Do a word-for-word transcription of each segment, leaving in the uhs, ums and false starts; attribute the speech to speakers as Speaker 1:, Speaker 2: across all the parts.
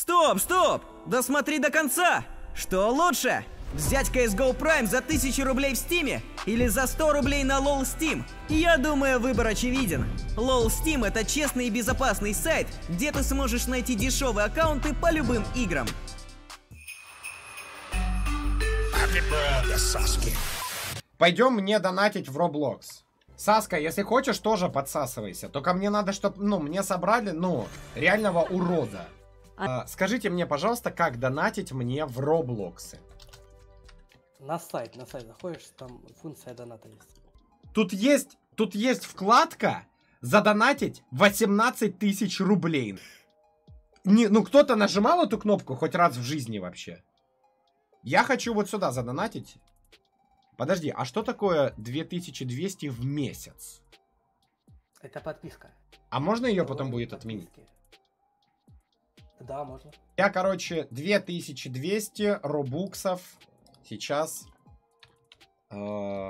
Speaker 1: Стоп, стоп! Досмотри до конца! Что лучше? Взять си эс го Prime за тысячу рублей в Стиме или за сто рублей на лол Steam? Я думаю, выбор очевиден. лол Steam — это честный и безопасный сайт, где ты сможешь найти дешевые аккаунты по любым играм.
Speaker 2: Пойдем мне донатить в Roblox. Саска, если хочешь, тоже подсасывайся. Только мне надо, чтобы, ну, мне собрали, ну, реального урода. А, скажите мне, пожалуйста, как донатить мне в Роблоксы?
Speaker 3: На сайт, на сайт заходишь, там функция доната есть.
Speaker 2: Тут есть, тут есть вкладка задонатить восемнадцать тысяч рублей. Не, ну, кто-то нажимал эту кнопку хоть раз в жизни вообще? Я хочу вот сюда задонатить. Подожди, а что такое две тысячи двести в месяц?
Speaker 3: Это подписка.
Speaker 2: А можно ее потом будет отменить?
Speaker 3: Да, можно.
Speaker 2: Я, короче, две тысячи двести робуксов сейчас э,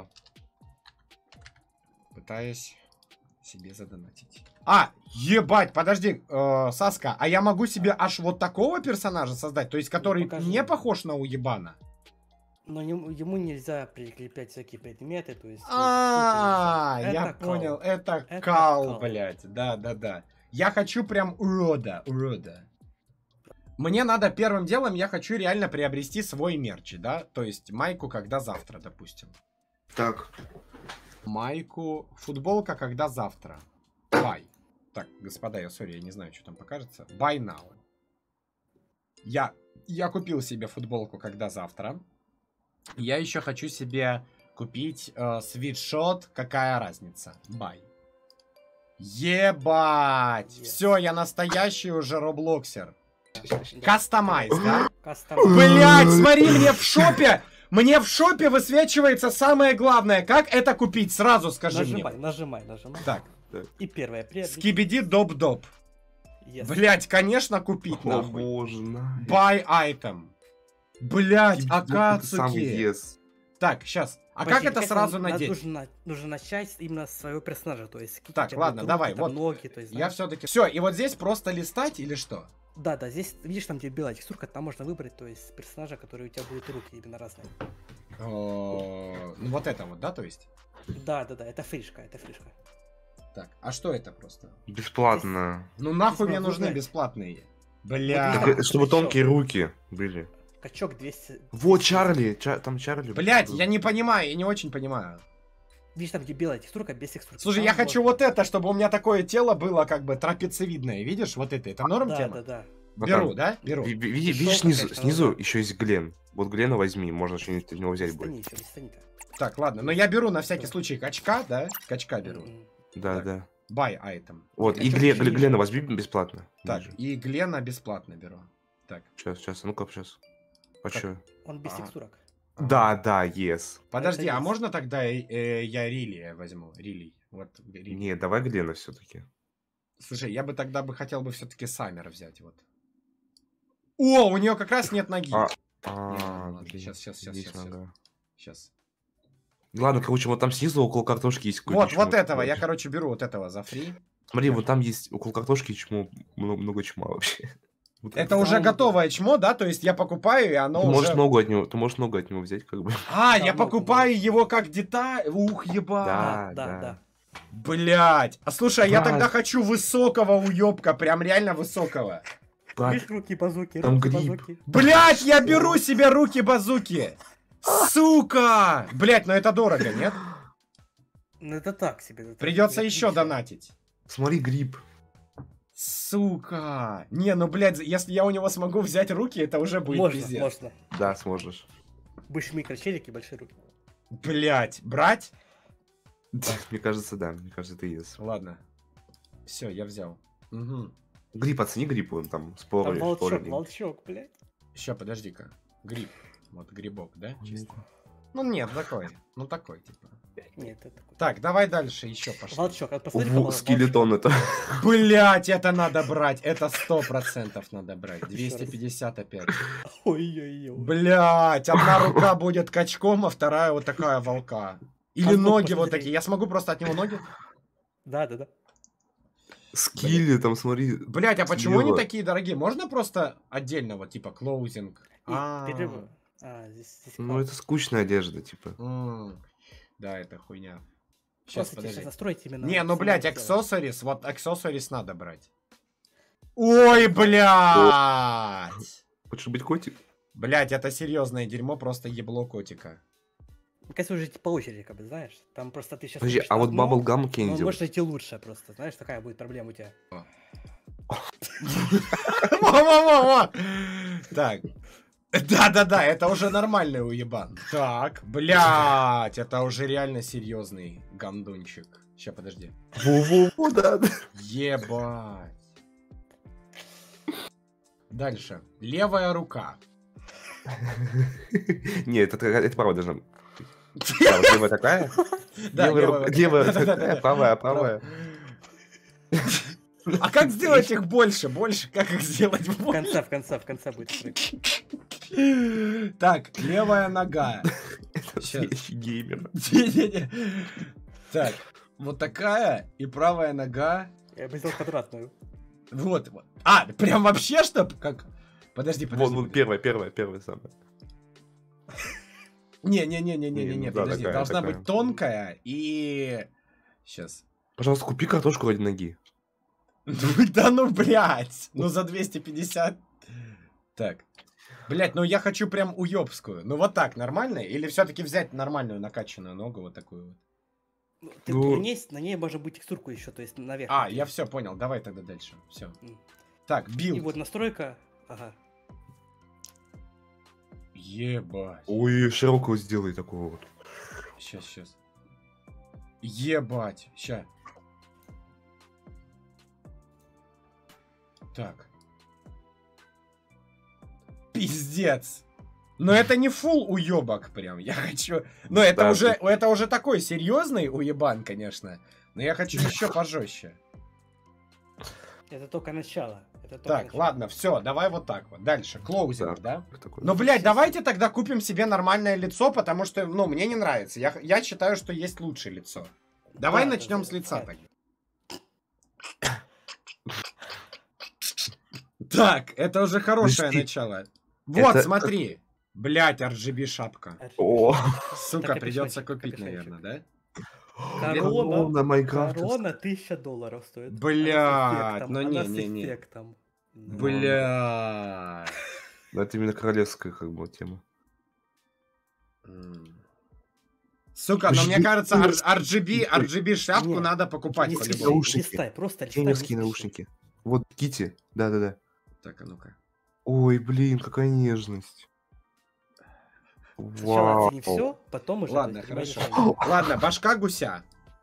Speaker 2: пытаюсь себе задонатить. А, ебать, подожди, э, Саска, а я могу себе аж вот такого персонажа создать? То есть, который
Speaker 3: Покажи.
Speaker 2: не похож на уебана?
Speaker 3: Но ему, ему нельзя прикреплять всякие предметы, то есть...
Speaker 2: А,
Speaker 3: это
Speaker 2: я
Speaker 3: кал.
Speaker 2: понял, это
Speaker 3: Это
Speaker 2: кал,
Speaker 3: кал.
Speaker 2: блядь, да-да-да. Я хочу прям урода, урода. Мне надо первым делом, я хочу реально приобрести свой мерч, да? То есть майку когда завтра, допустим.
Speaker 4: Так.
Speaker 2: Майку, футболка когда завтра. Buy. Так, господа, я сори, я не знаю, что там покажется. Buy now. Я, я купил себе футболку когда завтра. Я еще хочу себе купить э, свитшот, какая разница. Buy. Ебать!
Speaker 3: Yes.
Speaker 2: Все, я настоящий уже роблоксер. Кастомайз, да?
Speaker 3: Кастомайз.
Speaker 2: Блять, смотри, мне в шопе, мне в шопе высвечивается самое главное. Как это купить? Сразу скажи
Speaker 3: Нажимай,
Speaker 2: мне.
Speaker 3: нажимай, нажимай.
Speaker 2: Так.
Speaker 3: И первое, приобрести.
Speaker 2: Скибиди доп-доп.
Speaker 3: Yes.
Speaker 2: Блять, конечно, купить
Speaker 4: О
Speaker 2: нахуй.
Speaker 4: боже, на.
Speaker 2: Buy item. Блять,
Speaker 4: Самый
Speaker 2: Акацуки.
Speaker 4: ес.
Speaker 2: Так, сейчас. А
Speaker 3: Подожди,
Speaker 2: как это сразу
Speaker 3: надо-
Speaker 2: надеть?
Speaker 3: Нужно, нужно начать именно с своего персонажа, то есть... какие
Speaker 2: Так,
Speaker 3: у тебя
Speaker 2: ладно,
Speaker 3: будут
Speaker 2: давай,
Speaker 3: руки, там,
Speaker 2: вот.
Speaker 3: ноги, то есть,
Speaker 2: Я
Speaker 3: знаешь.
Speaker 2: все-таки. Все, и вот здесь просто листать или что?
Speaker 3: Да, да, здесь, видишь, там где белая текстурка, там можно выбрать, то есть, персонажа, который у тебя будет руки именно разные.
Speaker 2: О, Ну вот это вот, да, то есть?
Speaker 3: Да, да, да, это фришка, это фришка.
Speaker 2: Так, а что это просто?
Speaker 4: Бесплатно.
Speaker 2: Ну нахуй
Speaker 3: Здесь
Speaker 2: мне
Speaker 3: можно
Speaker 2: нужны
Speaker 3: выбрать.
Speaker 2: бесплатные.
Speaker 3: Вот
Speaker 2: Бля.
Speaker 3: видишь,
Speaker 4: Так,
Speaker 3: как
Speaker 4: чтобы
Speaker 3: еще.
Speaker 4: тонкие руки были.
Speaker 3: Качок двести...
Speaker 4: Вот Чарли, Ча- там Чарли.
Speaker 2: Блять,
Speaker 4: был.
Speaker 2: я не понимаю, я не очень понимаю.
Speaker 3: Видишь, там где белая текстурка, без текстурки.
Speaker 2: Слушай,
Speaker 3: Там
Speaker 2: я хочу
Speaker 3: можно-
Speaker 2: вот это, чтобы у меня такое тело было как бы трапециевидное. Видишь, вот это, это норм
Speaker 3: Да,
Speaker 2: тема?
Speaker 3: да, да.
Speaker 4: Вот
Speaker 2: Беру,
Speaker 4: там.
Speaker 2: да? Беру.
Speaker 4: Ви- ви- види-
Speaker 3: Шелк
Speaker 4: Видишь, снизу,
Speaker 3: опять
Speaker 4: снизу
Speaker 3: надо.
Speaker 4: еще есть Глен. Вот Глена возьми, можно что-нибудь из него взять будет.
Speaker 3: Листани еще, листани-ка.
Speaker 2: Так, ладно, но я беру на всякий случай качка, да? Качка беру.
Speaker 3: М-м.
Speaker 4: Да,
Speaker 2: Так.
Speaker 4: да.
Speaker 2: Buy item.
Speaker 4: Вот, и
Speaker 2: Это
Speaker 4: Гле-
Speaker 2: очень-
Speaker 4: Глена возьми бесплатно.
Speaker 2: Так, и Глена бесплатно беру. Так,
Speaker 4: Сейчас, сейчас, а ну-ка, сейчас. А
Speaker 2: Как?
Speaker 4: чё?
Speaker 3: Он без
Speaker 2: А.
Speaker 3: текстурок.
Speaker 4: Да, да, yes.
Speaker 2: подожди,
Speaker 3: Это
Speaker 2: а
Speaker 3: есть.
Speaker 2: можно тогда э, я Рилия возьму? Рилий. Вот, Рилий.
Speaker 4: Не, давай Глена все-таки.
Speaker 2: Слушай, я бы тогда бы хотел бы все-таки Саммер взять, вот. О, у нее как раз нет ноги.
Speaker 4: А,
Speaker 2: Не,
Speaker 4: а,
Speaker 2: ладно,
Speaker 4: блин,
Speaker 2: щас, щас, щас,
Speaker 4: здесь
Speaker 2: щас, щас.
Speaker 4: нога.
Speaker 2: Сейчас.
Speaker 4: Ладно, короче, вот там снизу около картошки есть какой-то
Speaker 2: Вот,
Speaker 4: чмо,
Speaker 2: вот этого, я,
Speaker 4: короче.
Speaker 2: короче, беру вот этого за фри.
Speaker 4: Смотри, вот там есть около картошки чмо, много, много чма вообще. Вот
Speaker 2: Это
Speaker 3: Да,
Speaker 2: уже
Speaker 3: он-
Speaker 2: готовое чмо, да? То есть я покупаю, и оно
Speaker 4: Ты
Speaker 2: уже...
Speaker 4: можешь ногу от него, ты можешь ногу от него взять, как бы.
Speaker 2: А,
Speaker 3: Да,
Speaker 2: я
Speaker 3: ногу
Speaker 2: покупаю
Speaker 3: можешь.
Speaker 2: его как деталь. Ух, ебать.
Speaker 4: Да,
Speaker 3: Да,
Speaker 4: да.
Speaker 3: да.
Speaker 2: Блять. А слушай, а я
Speaker 4: Брат.
Speaker 2: тогда хочу высокого уебка, прям реально высокого.
Speaker 4: Брат,
Speaker 3: Видишь, руки базуки,
Speaker 4: там
Speaker 3: руки
Speaker 4: гриб.
Speaker 3: базуки.
Speaker 2: Блять, я беру себе руки-базуки. Сука! Блять, ну это дорого, нет?
Speaker 3: Ну это так себе. это
Speaker 2: Придется
Speaker 3: так,
Speaker 2: еще
Speaker 3: ничего.
Speaker 2: донатить.
Speaker 4: смотри, гриб.
Speaker 2: Сука. Не, ну, блядь, если я у него смогу взять руки, это уже будет
Speaker 3: Можно,
Speaker 2: пиздец.
Speaker 3: можно.
Speaker 4: Да, сможешь.
Speaker 3: Будешь микрочелики, большие руки.
Speaker 2: Блять, брать?
Speaker 4: Мне кажется, да, мне кажется, это yes.
Speaker 2: Ладно. Все, я взял. Угу.
Speaker 4: Гриб, оцени гриб, он там
Speaker 3: Там
Speaker 4: спорили.
Speaker 3: волчок,
Speaker 4: спорили.
Speaker 3: волчок, блядь.
Speaker 2: Еще, подожди-ка. Гриб. Вот грибок, да? Чисто. Ну нет, такой. Ну такой, типа.
Speaker 3: Нет, это такой.
Speaker 2: Так, давай дальше еще пошли.
Speaker 3: Волчок, а посмотри,
Speaker 4: Во, скелетон это.
Speaker 2: Блять, это надо брать. Это сто процентов надо брать. двести пятьдесят опять.
Speaker 3: Ой-ой-ой.
Speaker 2: Блять, одна рука будет качком, а вторая вот такая волка. Или
Speaker 3: А ну,
Speaker 2: ноги вот
Speaker 3: посмотри.
Speaker 2: такие. Я смогу просто от него ноги?
Speaker 3: Да, да, да.
Speaker 4: Скилли, там, смотри.
Speaker 2: Блять, а почему они
Speaker 4: слева.
Speaker 2: такие дорогие? Можно просто отдельно, вот, типа, клоузинг?
Speaker 3: И
Speaker 2: А,
Speaker 3: перерыв. А, здесь, здесь
Speaker 4: Ну,
Speaker 3: класс.
Speaker 4: это скучная одежда, типа.
Speaker 2: м, Да, это хуйня. Сейчас,
Speaker 3: Просто тебе
Speaker 2: подожди.
Speaker 3: сейчас настроить именно...
Speaker 2: Не, ну,
Speaker 3: саму
Speaker 2: блядь,
Speaker 3: тело.
Speaker 2: аксессуарис, вот аксессуарис надо брать. Ой, блядь!
Speaker 4: Хочешь быть котик?
Speaker 2: Блядь, это серьезное дерьмо, просто ебло котика.
Speaker 3: Мне кажется, уже идти по очереди, как бы, знаешь. Там просто ты сейчас...
Speaker 4: Подожди, а вот баблгам
Speaker 3: Он
Speaker 4: Кенди.
Speaker 3: может идти лучше просто. Знаешь, такая будет проблема у тебя.
Speaker 2: Во-во-во-во! Так. Да-да-да, это уже нормальный уебан. Так, блядь, это уже реально серьезный гандончик. Ща, подожди.
Speaker 4: Во-во-во, да.
Speaker 2: Ебать. Дальше. Левая рука.
Speaker 4: Не, это, это правда должна быть. Да, вот левая такая.
Speaker 2: Да,
Speaker 4: Левая
Speaker 2: левая
Speaker 4: рука-
Speaker 2: рука.
Speaker 4: левая
Speaker 2: Да-да-да-да.
Speaker 4: такая, правая, правая.
Speaker 2: А как сделать их больше? Больше? Как их сделать
Speaker 3: В
Speaker 2: больше?
Speaker 3: конце, в конце, в конце будет прыг.
Speaker 2: Так, левая нога.
Speaker 4: Это
Speaker 2: Щас.
Speaker 4: настоящий геймер.
Speaker 2: Не-не-не. Так, вот такая и правая нога.
Speaker 3: Я бы сделал квадратную.
Speaker 2: Вот, вот. А, прям вообще что? Как? Подожди, подожди.
Speaker 4: Вон, вон, первая, первая, первая самая.
Speaker 2: Не-не-не-не-не-не,
Speaker 4: Не, ну да,
Speaker 2: подожди.
Speaker 4: такая,
Speaker 2: Должна
Speaker 4: такая.
Speaker 2: быть тонкая и... Сейчас.
Speaker 4: Пожалуйста, купи картошку ради ноги.
Speaker 2: Да ну, блядь. Ну, за двести пятьдесят. Так. Блядь, ну я хочу прям уёбскую. Ну вот так, нормально? Или все-таки взять нормальную накачанную ногу, вот такую вот?
Speaker 3: Ну, ты-
Speaker 4: Ну.
Speaker 3: на, ней, на ней может быть текстурку еще, то есть наверх.
Speaker 2: А,
Speaker 3: накинуть.
Speaker 2: я все понял. Давай тогда дальше. Все.
Speaker 3: М.
Speaker 2: Так,
Speaker 3: И
Speaker 2: билд.
Speaker 3: вот настройка. Ага.
Speaker 2: Ебать.
Speaker 4: Ой, широкого сделай такого вот.
Speaker 2: Сейчас, сейчас. Ебать. Ща. Так. Пиздец. Но это не фул уебок прям. Я хочу... Но это
Speaker 4: Да,
Speaker 2: уже, это уже такой серьезный уебан, конечно. Но я хочу еще пожестче.
Speaker 3: Это только начало. Это только
Speaker 2: Так,
Speaker 3: начало.
Speaker 2: ладно, все, давай вот так вот. Дальше, клоузинг, да?
Speaker 4: Такой.
Speaker 2: Ну, блядь, давайте тогда купим себе нормальное лицо, потому что, ну, мне не нравится. Я, я считаю, что есть лучшее лицо. Давай
Speaker 3: Да,
Speaker 2: начнем
Speaker 3: да,
Speaker 2: с лица
Speaker 3: да.
Speaker 2: тогда. Так, это уже хорошее
Speaker 4: Подожди.
Speaker 2: начало. Вот,
Speaker 4: Это-
Speaker 2: смотри. Блядь, ар джи би шапка.
Speaker 4: О,
Speaker 2: Сука,
Speaker 3: Так,
Speaker 2: придется
Speaker 3: капюшончик,
Speaker 2: купить,
Speaker 3: капюшончик.
Speaker 2: наверное, да?
Speaker 3: Корона.
Speaker 4: на Майнкрафте.
Speaker 3: Корона тысяча долларов стоит.
Speaker 2: Блядь,
Speaker 3: Она с эффектом,
Speaker 2: ну
Speaker 3: она
Speaker 2: не,
Speaker 3: с
Speaker 2: не, не.
Speaker 3: эффектом. Да.
Speaker 2: Бля.
Speaker 4: Ну, это именно королевская, как бы, тема.
Speaker 2: М. Сука, но мне
Speaker 4: Жди-
Speaker 2: кажется, ар- ар джи би, ар джи би шапку
Speaker 3: Не,
Speaker 2: надо покупать
Speaker 3: Не
Speaker 2: по-любому.
Speaker 3: спеши,
Speaker 4: наушники.
Speaker 3: листай, просто листай.
Speaker 4: Геймерские
Speaker 3: не спеши.
Speaker 4: наушники. Вот, Кити. Да-да-да.
Speaker 2: Так, а ну-ка.
Speaker 4: Ой, блин, какая нежность.
Speaker 3: Сначала
Speaker 4: Вау.
Speaker 3: оцени все, потом уже...
Speaker 2: Ладно,
Speaker 3: принимай
Speaker 2: хорошо.
Speaker 3: решение.
Speaker 2: Ладно, башка гуся.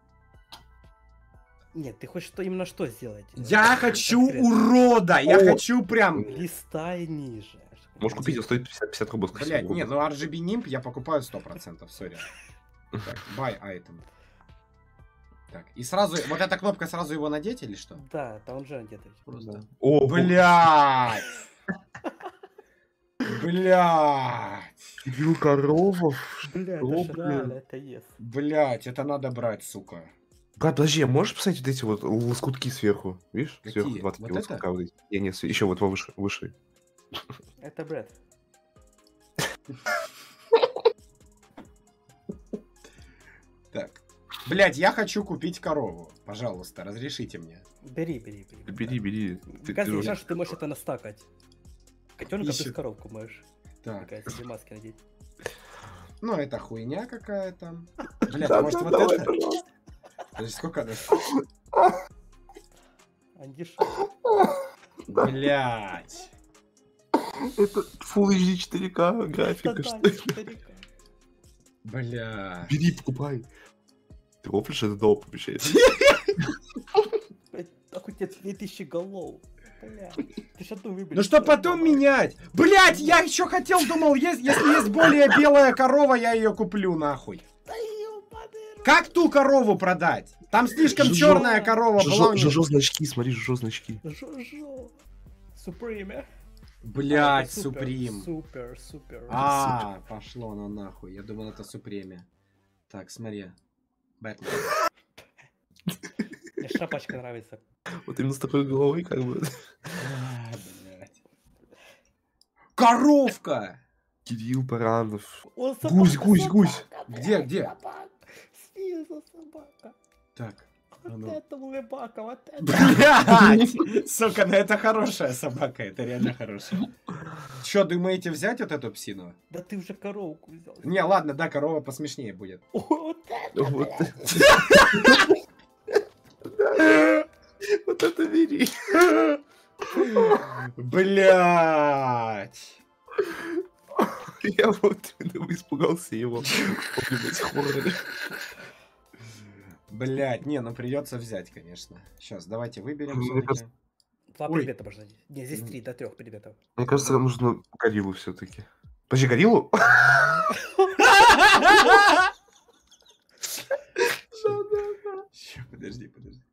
Speaker 3: Нет, ты хочешь что, именно что сделать?
Speaker 2: Я
Speaker 3: Э,
Speaker 2: хочу
Speaker 3: конкретно.
Speaker 2: урода, я
Speaker 4: О.
Speaker 2: хочу прям...
Speaker 3: Листай ниже.
Speaker 4: Можешь купить, он стоит пятьдесят, пятьдесят рублей. сколько
Speaker 2: Блять,
Speaker 4: всего
Speaker 2: не,
Speaker 4: угодно.
Speaker 2: ну ар джи би нимп я покупаю сто процентов, сори. Так, buy item. Так, и сразу, вот эта кнопка сразу его надеть или что?
Speaker 3: Да, там он же одет.
Speaker 2: Просто.
Speaker 4: О,
Speaker 2: Блять! Блять!
Speaker 4: Кирилл Коровов.
Speaker 3: Бля,
Speaker 4: О,
Speaker 3: это ж
Speaker 4: блин.
Speaker 3: реально, это ес.
Speaker 2: Блять, это надо брать, сука.
Speaker 4: Брат, подожди, а можешь посмотреть вот эти вот лоскутки сверху? Видишь?
Speaker 2: Какие?
Speaker 4: Сверху два такие
Speaker 2: Вот это?
Speaker 4: лоскутка вот эти. Не, не, еще вот выше. выше.
Speaker 3: Это Брэд.
Speaker 2: Так. Блять, я хочу купить корову. Пожалуйста, разрешите мне.
Speaker 3: Бери, бери, бери.
Speaker 4: Бери, бери. Ты-
Speaker 3: Каждый
Speaker 4: ты-
Speaker 3: шанс, что ты можешь это настакать. Котенка
Speaker 2: Ищу.
Speaker 3: плюс коровку можешь.
Speaker 2: Так.
Speaker 3: Такая себе маски надеть.
Speaker 2: Ну, это хуйня какая-то. Блять,
Speaker 4: Да,
Speaker 2: а может
Speaker 4: да,
Speaker 2: вот
Speaker 4: давай,
Speaker 2: это?
Speaker 4: пожалуйста.
Speaker 2: Подожди, сколько она?
Speaker 3: Андиш.
Speaker 2: Блять.
Speaker 4: Это Full эйч ди четыре ка
Speaker 3: Это
Speaker 4: графика,
Speaker 3: да,
Speaker 4: что ли?
Speaker 3: старика.
Speaker 2: Бля.
Speaker 4: Бери, покупай. Ты рофлишь, это доп, получается.
Speaker 3: Блядь, так у тебя две тысячи голов. Бля, ты ж одну выбери.
Speaker 2: Ну что потом менять? Блять, я еще хотел, думал, есть, если есть более белая корова, я ее куплю нахуй.
Speaker 3: Да ёбаный рот.
Speaker 2: Как ту корову продать? Там слишком
Speaker 4: Жужо.
Speaker 2: черная корова была у
Speaker 4: Жужо,
Speaker 2: меня.
Speaker 4: жужо значки, смотри, жужо значки.
Speaker 3: Жо-жо. Суприме.
Speaker 2: Блять,
Speaker 3: А, это супер,
Speaker 2: Суприм.
Speaker 3: Супер, супер.
Speaker 2: А, пошло на нахуй. Я думал, это Супреме. Так, смотри. Бэтмен.
Speaker 3: Мне шапочка нравится.
Speaker 4: Вот именно с такой головой, как бы.
Speaker 2: А, блядь. Коровка!
Speaker 4: Кирилл Баранов.
Speaker 3: О, собака,
Speaker 4: Гусь, гусь,
Speaker 3: собака,
Speaker 4: гусь.
Speaker 3: блядь,
Speaker 2: Где, где?
Speaker 3: Собака. Снизу собака.
Speaker 2: Так. а
Speaker 3: Вот
Speaker 2: ну.
Speaker 3: это улыбака, вот это.
Speaker 2: Блядь! Сука, ну это хорошая собака, это реально хорошая. Чё, думаете взять вот эту псину?
Speaker 3: Да ты уже коровку взял.
Speaker 2: Не, ладно, да, корова посмешнее будет.
Speaker 3: О, вот это,
Speaker 4: Вот
Speaker 3: блядь.
Speaker 4: вот это бери.
Speaker 2: Блядь!
Speaker 4: Я вот именно испугался его. Помню, до сих пор.
Speaker 2: Блядь, не, ну придется взять, конечно. Сейчас, давайте выберем
Speaker 4: Мне
Speaker 2: всё-таки.
Speaker 4: кажется-
Speaker 3: Два
Speaker 2: Ой.
Speaker 3: предмета можно взять. Не, здесь три до трех предметов.
Speaker 4: Мне кажется, нужно гориллу все-таки. Подожди, гориллу?
Speaker 2: Ща, подожди, подожди.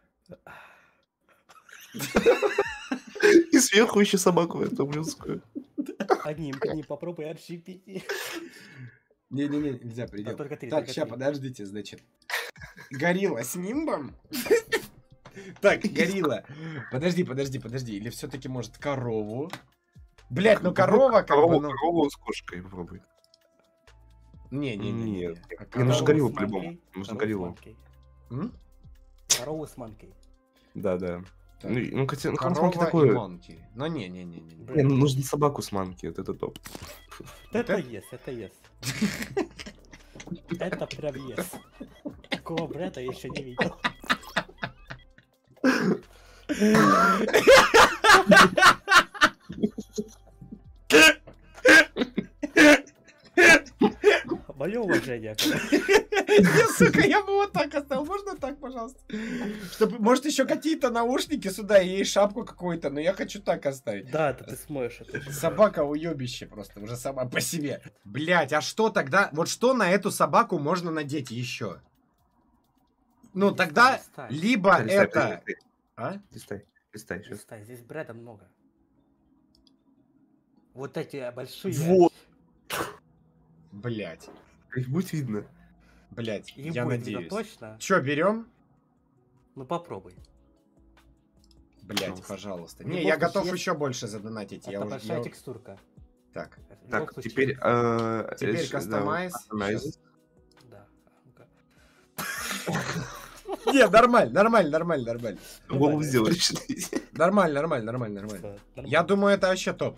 Speaker 4: И сверху еще собаку эту мужскую.
Speaker 3: Одним, одним попробуй ар джи би ти.
Speaker 2: Не-не-не, нельзя,
Speaker 3: А,
Speaker 2: придет.
Speaker 3: только три,
Speaker 2: Так,
Speaker 3: только
Speaker 2: сейчас,
Speaker 3: три.
Speaker 2: подождите, значит. Горилла с нимбом? Так, горилла. Подожди, подожди, подожди. Или все-таки, может, корову? Блять, ну корова как бы,
Speaker 4: Корову,
Speaker 2: ну...
Speaker 4: корову с кошкой попробуй.
Speaker 2: Не-не-не.
Speaker 4: Нет.
Speaker 2: А
Speaker 4: Мне нужно
Speaker 2: корову-
Speaker 4: гориллу
Speaker 3: с
Speaker 4: по-любому.
Speaker 3: манкой,
Speaker 4: Нужно
Speaker 3: корову с
Speaker 4: гориллу.
Speaker 3: манкой.
Speaker 2: М?
Speaker 3: Корову с манкой.
Speaker 4: Да, да.
Speaker 2: Так.
Speaker 4: Ну, и- ну, хотя, ну, корова с манки
Speaker 2: Корова и
Speaker 4: такое.
Speaker 2: манки. Ну, не-не-не-не.
Speaker 4: Не, ну, нужно собаку с манки, вот это топ.
Speaker 3: Это ес, это ес. Это прям ес. Такого бреда я еще не видел. Мое уважение.
Speaker 2: Не, сука, я бы вот так оставил. Можно так, пожалуйста? Чтобы, может, еще какие-то наушники сюда и ей шапку какую-то, но я хочу так оставить.
Speaker 3: Да, да ты смоешь это.
Speaker 2: Собака уебище просто, уже сама по себе. Блять, а что тогда? Вот что на эту собаку можно надеть еще? Ну,
Speaker 3: Листай,
Speaker 2: тогда
Speaker 3: листай.
Speaker 2: либо
Speaker 4: Листай, листай,
Speaker 2: это...
Speaker 4: листай,
Speaker 2: А?
Speaker 4: Листай, листай, сейчас.
Speaker 3: Листай, здесь бреда много. Вот эти большие.
Speaker 4: Вот.
Speaker 2: Блять,
Speaker 4: Их будет видно.
Speaker 2: блять,
Speaker 3: Не
Speaker 2: я
Speaker 3: будет видно
Speaker 2: надеюсь.
Speaker 3: точно.
Speaker 2: Че, берем?
Speaker 3: Ну попробуй.
Speaker 2: Блять,
Speaker 4: Пожалуйста.
Speaker 2: пожалуйста.
Speaker 3: В
Speaker 2: Не,
Speaker 3: любом
Speaker 2: я
Speaker 3: случае,
Speaker 2: готов
Speaker 3: есть-
Speaker 2: еще больше задонатить. Я
Speaker 3: Это
Speaker 2: уже...
Speaker 3: большая
Speaker 2: я-
Speaker 3: текстурка.
Speaker 2: Так,
Speaker 3: В любом
Speaker 4: Так,
Speaker 3: случае,
Speaker 4: теперь... э,
Speaker 2: теперь
Speaker 4: э, да,
Speaker 2: кастомайз.
Speaker 4: кастомайз.
Speaker 3: Да. А ну-ка.
Speaker 2: Не, нормально, нормально, нормально, нормально.
Speaker 4: Голову
Speaker 3: Нормально.
Speaker 4: сделаешь.
Speaker 2: Нормально, нормально, нормально, нормально.
Speaker 3: Всё, нормально.
Speaker 2: Я думаю, это вообще топ.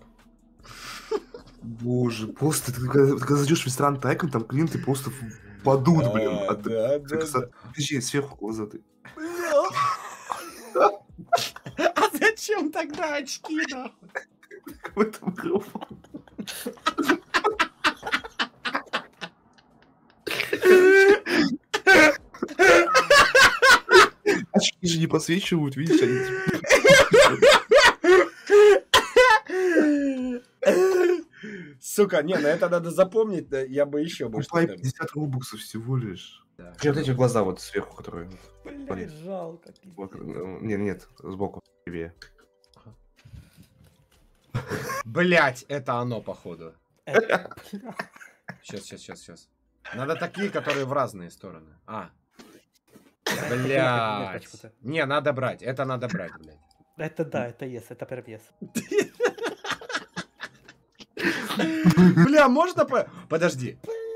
Speaker 4: Боже, просто ты когда, когда зайдешь в ресторан Тайкон, там клиенты просто падут, блин.
Speaker 2: А,
Speaker 4: от-
Speaker 2: да,
Speaker 4: от-
Speaker 2: да,
Speaker 4: от-
Speaker 2: да.
Speaker 4: Подожди, сверху глаза ты.
Speaker 2: А зачем тогда очки, нахуй?
Speaker 4: Какой-то микрофон. Очки же не просвечивают, видишь, они типа,
Speaker 2: Сука, не, на это надо запомнить, да, я бы еще бы
Speaker 4: покупай
Speaker 2: что-то...
Speaker 4: пятьдесят рубуксов всего лишь.
Speaker 2: Да.
Speaker 4: Вот эти глаза вот сверху, которые... вот,
Speaker 3: Блядь,
Speaker 4: Блин.
Speaker 3: жалко.
Speaker 4: вот,
Speaker 3: пиздец.
Speaker 4: э, нет, нет, сбоку, левее.
Speaker 2: Блять, это оно, походу.
Speaker 3: Это,
Speaker 2: Сейчас, сейчас, сейчас, сейчас. Надо такие, которые в разные стороны. А.
Speaker 3: Нет,
Speaker 2: Блять.
Speaker 3: почему-то.
Speaker 2: Не, надо брать, это надо брать, блядь.
Speaker 3: Это да, это ес, это прям ес.
Speaker 2: Бля, можно по... Подожди.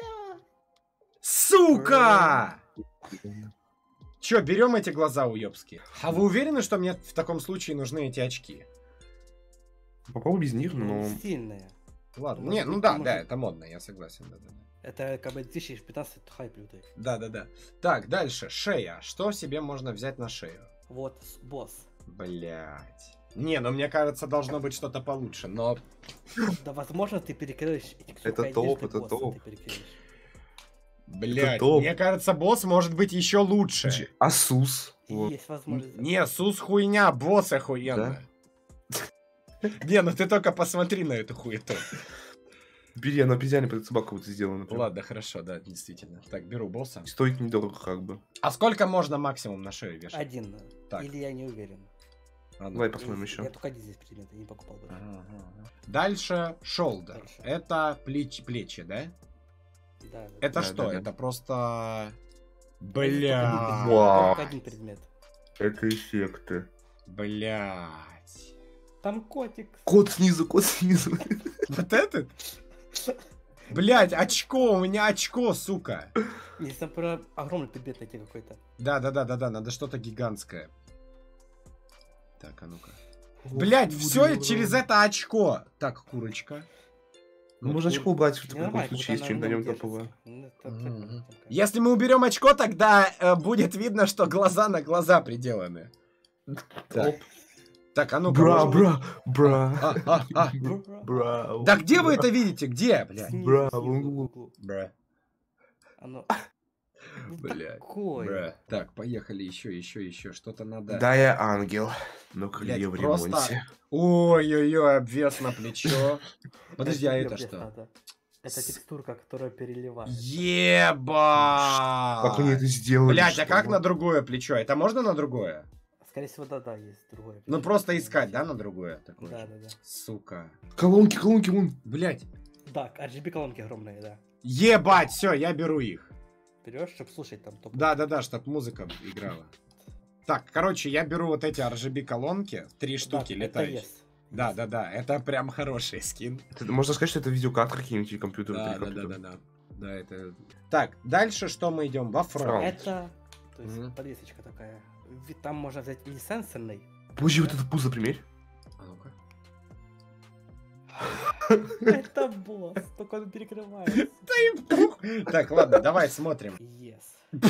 Speaker 2: Сука! Чё, берем эти глаза уёбские? А вы уверены, что мне в таком случае нужны эти очки?
Speaker 4: Попробуй без них, но...
Speaker 3: Ну, стильные.
Speaker 2: Ладно.
Speaker 3: Может
Speaker 2: Не, ну
Speaker 3: быть,
Speaker 2: да,
Speaker 3: может-
Speaker 2: да, это модно, я согласен. Да, да, да.
Speaker 3: Это как бы две тысячи пятнадцатый хайп лютый.
Speaker 2: Да, да, да. Так, дальше. Шея. Что себе можно взять на шею?
Speaker 3: Вот, с- босс.
Speaker 2: Блять. Не, ну мне кажется, должно быть что-то получше, но...
Speaker 3: Да, возможно, ты перекроешь эти
Speaker 4: Это
Speaker 3: одежды
Speaker 4: топ, это
Speaker 3: босса,
Speaker 4: топ.
Speaker 3: ты перекроешь.
Speaker 2: Блять,
Speaker 4: топ.
Speaker 2: мне кажется, босс может быть еще лучше.
Speaker 4: Слушай, Асус. Вот.
Speaker 3: Есть возможность.
Speaker 2: Не, Сус хуйня, босс охуенно. Не, ну ты только посмотри на эту хуету.
Speaker 4: Бери, она специально под собаку вот сделана. прям.
Speaker 2: Ладно, хорошо, да, действительно. Так, беру босса.
Speaker 4: Стоит недорого, как бы.
Speaker 2: А сколько можно максимум на шею вешать?
Speaker 3: Один.
Speaker 2: Так.
Speaker 3: Или я не уверен.
Speaker 2: А ну.
Speaker 4: Давай посмотрим
Speaker 3: Я-
Speaker 4: еще.
Speaker 3: Я только один здесь предметы, не покупал больше.
Speaker 2: Ага, ага, ага. Дальше shoulder.
Speaker 3: Дальше.
Speaker 2: Это плечи, плечи, да?
Speaker 3: Да, да.
Speaker 2: Это
Speaker 4: Да,
Speaker 2: что?
Speaker 4: да, да.
Speaker 2: Это просто...
Speaker 3: Только один
Speaker 2: Бля.
Speaker 3: предмет,
Speaker 4: Вау.
Speaker 3: Только один предмет.
Speaker 4: Это эффекты.
Speaker 2: Блять.
Speaker 3: Там котик.
Speaker 4: Кот снизу, кот снизу.
Speaker 2: Вот этот? Блять, очко, у меня очко, сука.
Speaker 3: Если там про огромный предмет найти какой-то.
Speaker 2: Да, да, да, да, да, надо что-то гигантское. Так, а ну-ка. Блять, все через это очко. Так, курочка.
Speaker 4: Ну, можно очко убрать в таком
Speaker 3: Нормально,
Speaker 4: случае,
Speaker 3: когда
Speaker 4: если
Speaker 3: она
Speaker 4: на нем
Speaker 3: держится.
Speaker 4: топовое.
Speaker 3: Ну, это
Speaker 2: Мгм.
Speaker 3: прикольно, такая.
Speaker 2: Если мы уберем очко, тогда э, будет видно, что глаза на глаза приделаны. Так, так а ну-ка.
Speaker 4: Бра,
Speaker 2: может
Speaker 4: бра, бра.
Speaker 2: быть- А, а, а.
Speaker 4: Бра.
Speaker 2: Да где вы это видите? Где, блядь?
Speaker 3: Снизу,
Speaker 4: Бра,
Speaker 3: снизу,
Speaker 4: вон,
Speaker 3: в
Speaker 4: вон.
Speaker 3: углу.
Speaker 2: Бра,
Speaker 3: Оно... Ну,
Speaker 2: блядь.
Speaker 3: такое.
Speaker 2: бра. Так, поехали еще, еще, еще. Что-то надо.
Speaker 4: Да, я ангел. Но
Speaker 2: Блядь,
Speaker 4: крылья в
Speaker 2: просто-
Speaker 4: ремонте.
Speaker 2: Ой-ой-ой, обвес на плечо. Подожди, а
Speaker 3: тебе
Speaker 2: это
Speaker 3: объяснить
Speaker 2: что?
Speaker 3: надо. Это текстурка, которая переливает.
Speaker 2: Еба!
Speaker 4: Как они это сделали?
Speaker 2: Блять, а
Speaker 4: что
Speaker 2: как
Speaker 4: ли?
Speaker 2: на другое плечо? Это можно на другое?
Speaker 3: Скорее всего, да-да, есть другое.
Speaker 2: Ну просто искать, да, на другое такое? же?
Speaker 3: Да-да-да.
Speaker 2: Сука.
Speaker 4: Колонки, колонки, вон.
Speaker 2: Блять.
Speaker 3: Да, ар джи би колонки огромные, да.
Speaker 2: Ебать, все, я беру их.
Speaker 3: Берешь, чтобы слушать там топ.
Speaker 2: Да-да-да, чтоб музыка играла. Так, короче, я беру вот эти ар джи би колонки, три штуки летающие. Да-да-да, это прям хороший скин.
Speaker 4: Это- Можно сказать, что это видеокарты какие-нибудь или компьютеры. или компьютеры.
Speaker 2: Да-да-да-да. Да, это... Так, дальше что мы идем? Во фронт.
Speaker 3: Это, то есть,
Speaker 2: Мгм.
Speaker 3: подвесочка такая. Ви- Там можно взять или сенсорный.
Speaker 4: Позже вот это пузо примерь.
Speaker 2: А ну-ка.
Speaker 3: Это босс, только он перекрывается.
Speaker 2: Так, ладно, давай смотрим.
Speaker 3: Yes.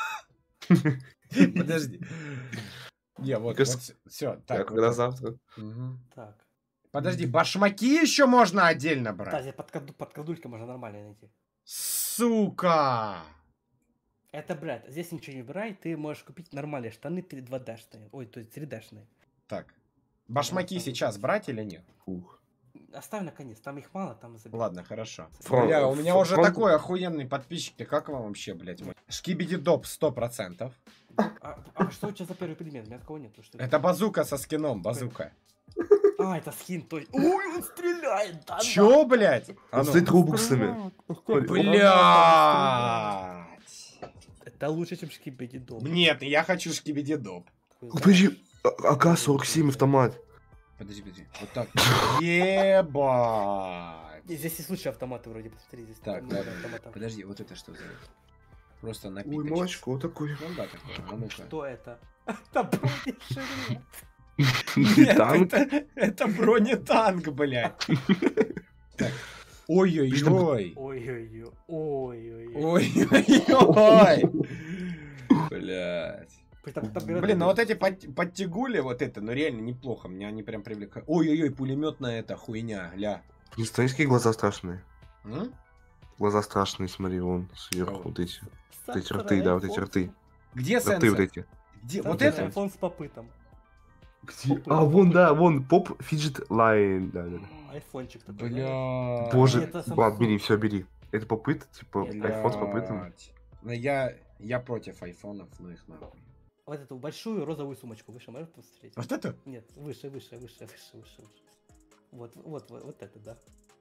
Speaker 2: Подожди. Не, вот,
Speaker 4: Кажется,
Speaker 2: все,
Speaker 4: Я
Speaker 2: так.
Speaker 4: когда
Speaker 2: вот.
Speaker 4: завтра.
Speaker 2: Мгм.
Speaker 3: Так.
Speaker 2: Подожди, башмаки еще можно отдельно брать?
Speaker 3: Да, здесь под, каду- под кадулькой можно нормально найти.
Speaker 2: Сука!
Speaker 3: Это, брат, здесь ничего не убирай, ты можешь купить нормальные штаны три два дэ-шные. Ой, то есть три дэ-шные.
Speaker 2: Так, башмаки
Speaker 3: там
Speaker 2: сейчас
Speaker 3: есть.
Speaker 2: брать или нет?
Speaker 4: Фух.
Speaker 3: Оставь наконец, там их мало, там забей.
Speaker 2: Ладно, хорошо.
Speaker 4: Фрон-
Speaker 2: Бля, у меня
Speaker 4: фрон-
Speaker 2: уже
Speaker 4: фрон-
Speaker 2: такой охуенный подписчик. Ты как вам вообще, блядь, мой? Шкибиди-доп сто процентов.
Speaker 3: А, а что у тебя за первый предмет? У меня такого нету. Что
Speaker 2: Это базука со скином, базука.
Speaker 3: А, это скин, то есть. Ой, он стреляет, да.
Speaker 2: Чё, блядь? А
Speaker 4: Он
Speaker 2: ну.
Speaker 4: стоит робуксами.
Speaker 2: Блядь.
Speaker 3: Это лучше, чем шкибиди дом.
Speaker 2: Нет, я хочу шкибиди-доп.
Speaker 4: Подожди, а- АК сорок семь автомат.
Speaker 2: Подожди, подожди. Вот так. Ебать.
Speaker 3: Здесь есть лучшие автоматы вроде, посмотри, здесь
Speaker 2: Так,
Speaker 3: много
Speaker 2: ладно.
Speaker 3: автоматов.
Speaker 2: Подожди, вот это что за... Просто
Speaker 4: Ой,
Speaker 2: напиточек.
Speaker 4: молочко такое.
Speaker 2: Ну да, такое. А ну-ка.
Speaker 3: Что это? Это бронеширина.
Speaker 2: Нет,
Speaker 4: Танк.
Speaker 2: это, это бронетанк, блядь. Так. Ой-ой-ой.
Speaker 3: Ой-ой-ой. Ой-ой-ой.
Speaker 2: Ой-ой-ой. Блядь.
Speaker 3: Там- там гранаты
Speaker 2: Блин, ну вот
Speaker 3: есть.
Speaker 2: эти под- подтягули, вот это, ну реально неплохо. Меня они прям привлекают. Ой-ой-ой, пулеметная эта хуйня, ля.
Speaker 4: Не знаешь, какие глаза страшные?
Speaker 2: М?
Speaker 4: Глаза страшные, смотри, вон, сверху,
Speaker 2: Кого?
Speaker 4: вот эти. Вот эти
Speaker 3: Сенсор,
Speaker 4: рты, да, вот эти
Speaker 3: iPhone.
Speaker 4: рты.
Speaker 2: Где
Speaker 4: Рты вот
Speaker 2: сенсор?
Speaker 4: эти.
Speaker 2: Где?
Speaker 3: Сенсор,
Speaker 2: Вот это?
Speaker 3: iPhone с попытом.
Speaker 4: Где? А, вон, да, вон, поп фиджет лайн. Да, да, да.
Speaker 3: Айфончик такой.
Speaker 2: Бля.
Speaker 4: Боже,
Speaker 3: это Samsung.
Speaker 4: ладно, бери, все, бери. Это попыт, типа,
Speaker 3: Нет,
Speaker 4: айфон с попытом.
Speaker 2: Блядь. Ну я, я против айфонов, ну их нахуй.
Speaker 3: Вот эту большую розовую сумочку выше можешь посмотреть?
Speaker 2: Вот это?
Speaker 3: Нет, выше, выше, выше, выше, выше, выше. Вот, вот, вот, вот это, да.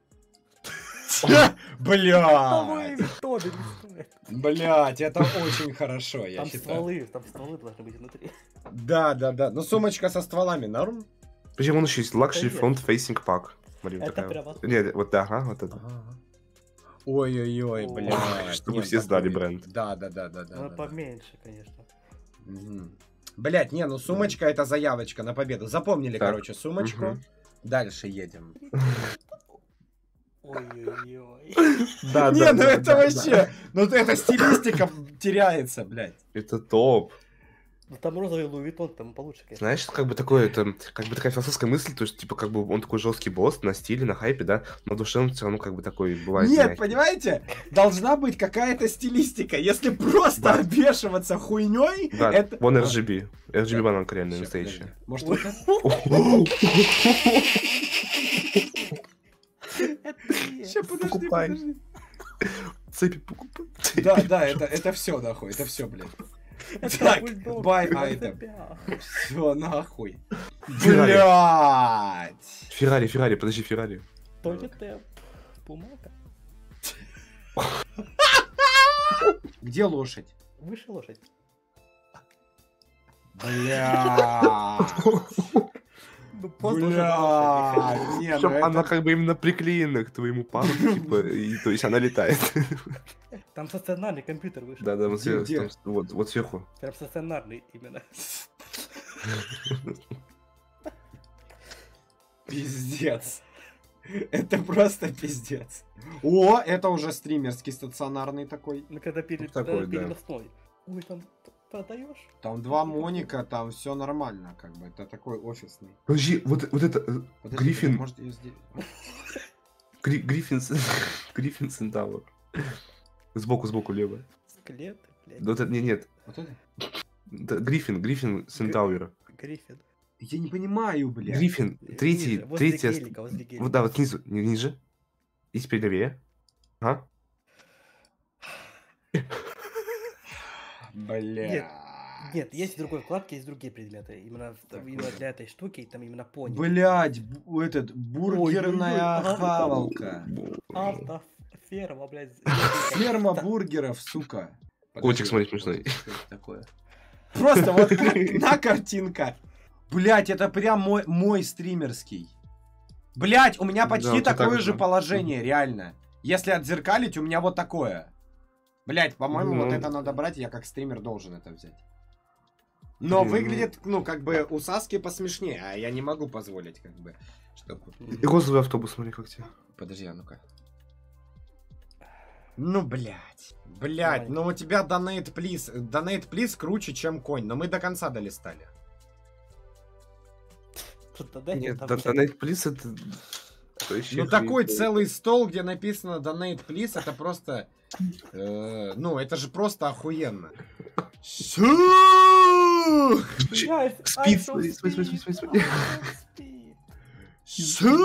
Speaker 3: Того и
Speaker 2: Бля.
Speaker 3: тоже не стоит.
Speaker 2: Блять, это очень хорошо, я
Speaker 3: Там
Speaker 2: считаю.
Speaker 3: стволы, там стволы должны быть внутри.
Speaker 2: Да, да, да. Ну сумочка со стволами норм?
Speaker 4: Подожди, вон еще есть Luxury
Speaker 3: Конечно.
Speaker 4: Front Facing Pack. Смотри, вот
Speaker 3: Это
Speaker 4: такая.
Speaker 3: прямо-
Speaker 4: вот. Нет, вот да, ага, вот это.
Speaker 2: Ой-ой-ой,
Speaker 3: О,
Speaker 2: блядь.
Speaker 4: чтобы
Speaker 2: Нет,
Speaker 4: все знали
Speaker 2: такой-
Speaker 4: бренд.
Speaker 2: Да, да, да, да, да.
Speaker 3: Ну,
Speaker 2: да, да.
Speaker 3: поменьше, конечно.
Speaker 2: Блять, не, ну сумочка это заявочка на победу. Запомнили,
Speaker 4: Так.
Speaker 2: короче, сумочку.
Speaker 4: Мгм.
Speaker 2: Дальше едем.
Speaker 3: Ой-ой-ой.
Speaker 4: Да,
Speaker 2: Не,
Speaker 4: да,
Speaker 2: ну
Speaker 4: да,
Speaker 2: это
Speaker 4: да,
Speaker 2: вообще, ну это стилистика теряется, блядь.
Speaker 4: да. Это топ.
Speaker 3: Ну там розовый Луи Виттон, там получше, конечно.
Speaker 4: Знаешь, как бы такое, это, как бы такая философская мысль, то есть, типа, как бы он такой жесткий босс на стиле, на хайпе, да, но в душе он все равно как бы такой бывает.
Speaker 2: Нет,
Speaker 4: мягкий.
Speaker 2: понимаете, должна быть какая-то стилистика. Если просто
Speaker 4: Да.
Speaker 2: обвешиваться хуйней,
Speaker 4: Да,
Speaker 2: это...
Speaker 4: вон эр джи би. эр джи би бананка реально
Speaker 2: Ща,
Speaker 4: настоящая.
Speaker 2: подожди. Может, вот это? Ща, подожди,
Speaker 4: Покупай.
Speaker 2: подожди.
Speaker 4: Цепи покупай.
Speaker 2: Да, да, это, это все нахуй, это все, блядь.
Speaker 3: Это
Speaker 2: Так,
Speaker 3: бульдог,
Speaker 2: buy
Speaker 3: это
Speaker 2: item.
Speaker 3: тебя.
Speaker 2: Все нахуй.
Speaker 4: Феррари.
Speaker 2: Блядь.
Speaker 4: Феррари, Феррари, подожди, Феррари.
Speaker 3: Только ты бумага.
Speaker 2: Где лошадь?
Speaker 3: Выше лошадь.
Speaker 2: Бля.
Speaker 3: Ну, пост уже дальше
Speaker 2: Бля. Не, ну
Speaker 4: Причем она
Speaker 2: это...
Speaker 4: как бы именно приклеена к твоему пару, типа, и, то есть она летает.
Speaker 3: не- Там стационарный компьютер вышел.
Speaker 4: Да, да, вот
Speaker 2: Где,
Speaker 4: сверху,
Speaker 2: где?
Speaker 4: там, вот, вот сверху.
Speaker 3: Прям стационарный именно.
Speaker 2: Пиздец. Это просто пиздец. О, это уже стримерский стационарный такой.
Speaker 3: Ну, когда перед,
Speaker 4: Вот такой,
Speaker 3: когда
Speaker 4: да.
Speaker 3: переносной. Ой, там п- продаешь?
Speaker 2: Там два моника, там все нормально, как бы. Это такой офисный.
Speaker 4: Подожди, вот, вот это, э,
Speaker 2: Подожди,
Speaker 4: Гриффин,
Speaker 2: подожди, может, её здесь-
Speaker 4: Гри- Гриффин, Ц- Гриффин Центавр. Сбоку, сбоку, лево.
Speaker 3: Скелеты, блядь.
Speaker 4: Да вот это, нет, нет.
Speaker 2: Вот это?
Speaker 4: Это Гриффин, Гриффин Центавр.
Speaker 3: Гриффин.
Speaker 2: Я не понимаю, блядь.
Speaker 4: Гриффин,
Speaker 3: Ниже,
Speaker 4: третий,
Speaker 3: возле
Speaker 4: третья...
Speaker 3: гелика, возле гелика.
Speaker 4: Вот да, вот снизу, ни- ниже. И теперь левее. А?
Speaker 2: Бля.
Speaker 3: Нет, есть в другой вкладке, есть другие предметы. Именно, в- именно для этой штуки, там именно пони.
Speaker 2: Блять, бу- этот, бургерная
Speaker 3: Ой-ой-ой.
Speaker 2: хавалка.
Speaker 3: Автоферма, блядь.
Speaker 2: Ферма бургеров, сука.
Speaker 4: Котик,
Speaker 2: Подожди,
Speaker 4: смотри, смешной.
Speaker 2: что это такое? Просто вот на картинка. Блять, это прям мой, мой стримерский. Блять, у меня
Speaker 4: Да,
Speaker 2: почти
Speaker 4: вот так
Speaker 2: такое
Speaker 4: же.
Speaker 2: же положение, реально. Если отзеркалить, у меня вот такое. Блять, по-моему,
Speaker 4: Ну.
Speaker 2: вот это надо брать, я как стример должен это взять. Но
Speaker 4: Блин,
Speaker 2: выглядит, ну, как бы у Саски посмешнее, а я не могу позволить, как бы, чтобы...
Speaker 4: И розовый автобус, смотри, как тебе.
Speaker 2: Подожди, а ну-ка. Ну, блядь. Блядь,
Speaker 3: Давай.
Speaker 2: ну у тебя Donate Please. Donate Please круче, чем конь, но мы до конца долистали.
Speaker 3: Что-то дай мне
Speaker 4: Нет,
Speaker 3: там
Speaker 4: да-
Speaker 3: всякие-
Speaker 4: Donate Please это... это вообще
Speaker 2: Ну такой
Speaker 4: охренеть.
Speaker 2: целый стол, где написано Donate Please, это просто... э, ну, это же просто охуенно. Су!
Speaker 3: Блядь,
Speaker 4: Спит,
Speaker 3: I
Speaker 4: смотри,
Speaker 3: shall
Speaker 4: смотри, смотри,
Speaker 3: speed,
Speaker 4: смотри, смотри.
Speaker 3: I shall speed.
Speaker 2: Су!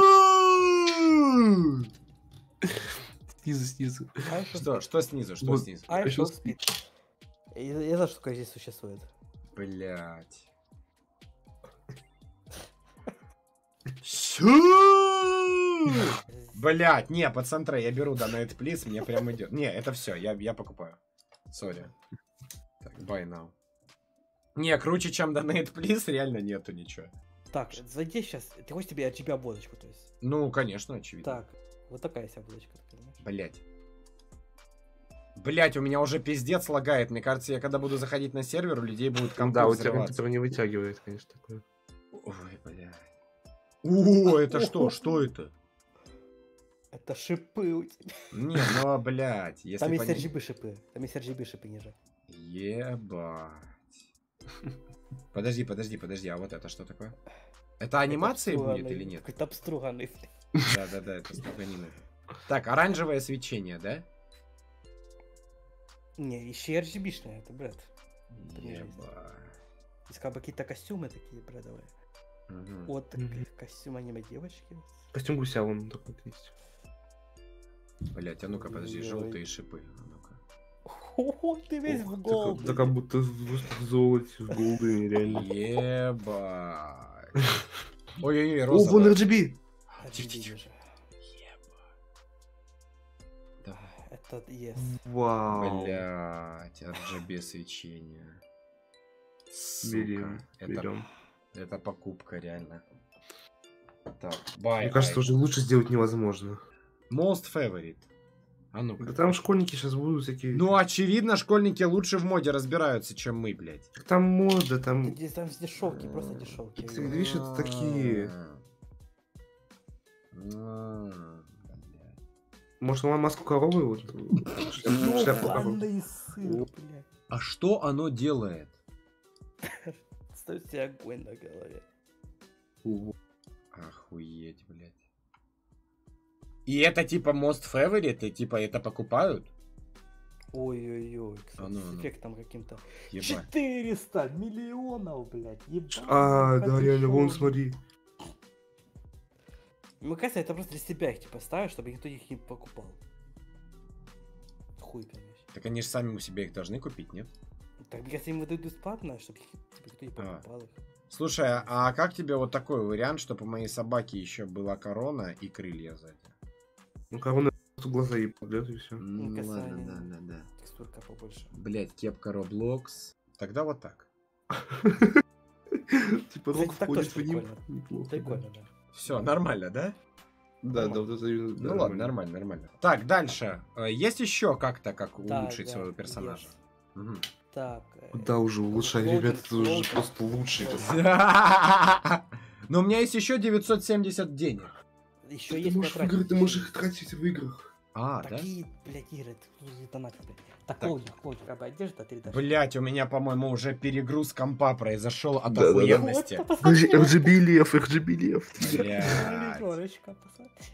Speaker 4: Снизу, снизу.
Speaker 3: I shall
Speaker 2: Что,
Speaker 3: speed.
Speaker 2: что снизу, что
Speaker 4: Вот.
Speaker 2: снизу?
Speaker 3: I
Speaker 4: I shall
Speaker 3: shall speed. Я, я знаю, что такое здесь существует.
Speaker 2: Блядь. Су! Блять, не, пацантры, я беру Donate Please, мне прям идет. Не, это все, я, я покупаю. Сори. Так, buy now. Не, круче, чем Donate Please, реально нету ничего.
Speaker 3: Так, зайди сейчас. Ты хочешь тебе эр джи би обводочку, то есть.
Speaker 2: Ну, конечно, очевидно.
Speaker 3: Так, вот такая вся обводочка, ты понимаешь?
Speaker 2: Блять. Блять, у меня уже пиздец лагает. Мне кажется, я когда буду заходить на сервер, у людей будут компы
Speaker 4: Да, у тебя
Speaker 2: взрываться.
Speaker 4: компьютер не вытягивает, конечно, такое.
Speaker 2: Ой, блядь. О, это что? Что это?
Speaker 3: Это шипы у тебя.
Speaker 2: Не, ну, блядь, если
Speaker 3: Там есть
Speaker 2: пони-
Speaker 3: эр джи би шипы. Там есть эр джи би шипы ниже.
Speaker 2: Ебать. Подожди, подожди, подожди, а вот это что такое? Это анимация
Speaker 3: Это
Speaker 2: будет
Speaker 3: обструганный,
Speaker 2: или нет?
Speaker 3: Какой-то обструганный.
Speaker 2: Да-да-да, это струганины. Так, оранжевое свечение, да?
Speaker 3: Не, еще эр джи би-шная, это, брат. Это не жизнь.
Speaker 2: Ебать.
Speaker 3: Есть как бы какие-то костюмы такие, братовые.
Speaker 2: Мгм.
Speaker 3: Вот такие
Speaker 4: Мгм.
Speaker 3: костюм аниме девочки.
Speaker 4: Костюм гуся вон такой вот есть.
Speaker 2: Блять, а ну-ка, подожди,
Speaker 3: Ой.
Speaker 2: желтые шипы. А ну-ка.
Speaker 3: О, ты весь в
Speaker 4: Ох,
Speaker 3: гол.
Speaker 4: так- Да как будто в в золоте, в голубые, реально.
Speaker 2: Ебать. Ой-ой-ой,
Speaker 4: О, вон
Speaker 2: розовое.
Speaker 4: эр джи би!
Speaker 2: Тихо-тихо.
Speaker 3: Же.
Speaker 2: Давай.
Speaker 3: Это yes.
Speaker 4: Вау.
Speaker 2: Блять, эр джи би свечение. Сука,
Speaker 4: Берем,
Speaker 2: это,
Speaker 4: берем.
Speaker 2: это покупка, реально. Так, buy
Speaker 4: Мне кажется,
Speaker 2: item.
Speaker 4: уже лучше сделать невозможно.
Speaker 2: Most favorite. А
Speaker 4: Да
Speaker 2: ну-ка.
Speaker 4: там школьники сейчас будут такие...
Speaker 2: Ну, очевидно, школьники лучше в моде разбираются, чем мы, блядь.
Speaker 4: Там мода, там...
Speaker 3: Здесь там дешевки, просто дешевки.
Speaker 4: Ты видишь, это такие...
Speaker 2: А, блядь.
Speaker 4: Может, он маску коровы? Вот, шляпу шляпу коровы.
Speaker 3: Ёбаный сыр, блядь.
Speaker 2: А что оно делает?
Speaker 3: Ставь себе огонь на голове.
Speaker 2: Охуеть, блядь. И это типа most favorite, и типа это покупают?
Speaker 3: Ой-ой-ой, кстати,
Speaker 2: А ну, а
Speaker 3: с
Speaker 2: ну.
Speaker 3: эффектом каким-то.
Speaker 2: Ебать.
Speaker 3: четыреста миллионов, блядь, ебать.
Speaker 4: А, да,
Speaker 3: подешёвле.
Speaker 4: реально, вон, смотри.
Speaker 3: Мне кажется, это просто для себя их типа ставят, чтобы никто их не покупал. Хуй поймешь.
Speaker 2: Так они же сами у себя их должны купить, нет?
Speaker 3: Так, мне кажется, им выдают бесплатно, чтобы их типа, никто не
Speaker 2: А.
Speaker 3: покупал их.
Speaker 2: Слушай, а как тебе вот такой вариант, чтобы у моей собаки еще была корона и крылья сзади?
Speaker 4: Ну, корона в глаза ей подлет, и все.
Speaker 2: Ну, ладно,
Speaker 3: касание.
Speaker 2: да, да, да.
Speaker 3: Текстурка побольше.
Speaker 2: Блять, кепка Roblox. Тогда вот так.
Speaker 4: Типа
Speaker 3: Кстати,
Speaker 4: рок
Speaker 3: так
Speaker 4: ходит
Speaker 3: тоже
Speaker 4: по ним.
Speaker 3: прикольно.
Speaker 4: Неплохо, да.
Speaker 3: Прикольно, да.
Speaker 2: Все, нормально, да?
Speaker 4: Да, да, вот это...
Speaker 2: Ну ладно, нормально, нормально. Так, дальше. Э, Есть еще как-то, как
Speaker 3: Да,
Speaker 2: улучшить
Speaker 3: да,
Speaker 2: своего персонажа?
Speaker 3: есть.
Speaker 2: Мгм.
Speaker 3: Так. э,
Speaker 4: Да, уже улучшай,
Speaker 3: Лоудинг,
Speaker 4: ребята, это уже
Speaker 3: лоудинг.
Speaker 4: просто лучший.
Speaker 2: Но у меня есть еще девятьсот семьдесят денег.
Speaker 3: Еще
Speaker 4: Ты
Speaker 3: есть
Speaker 4: можешь
Speaker 3: куда
Speaker 4: в игры,
Speaker 3: тратить,
Speaker 4: ты
Speaker 3: еще
Speaker 4: можешь
Speaker 3: есть.
Speaker 4: их тратить в играх.
Speaker 2: А, да?
Speaker 3: Такие, блядь, игры, донаты, блядь. Так,
Speaker 2: Так.
Speaker 3: лоудинг, лоудинг, обойдешь до три даже.
Speaker 2: Блять, у меня, по-моему, уже перегруз компа произошел от
Speaker 4: Да-да-да.
Speaker 2: охуенности.
Speaker 3: Вот,
Speaker 4: Подожди,
Speaker 3: посмотри.
Speaker 4: эр джи би лев, эр джи би лев.
Speaker 2: Блять.
Speaker 3: Егорочка, посмотри.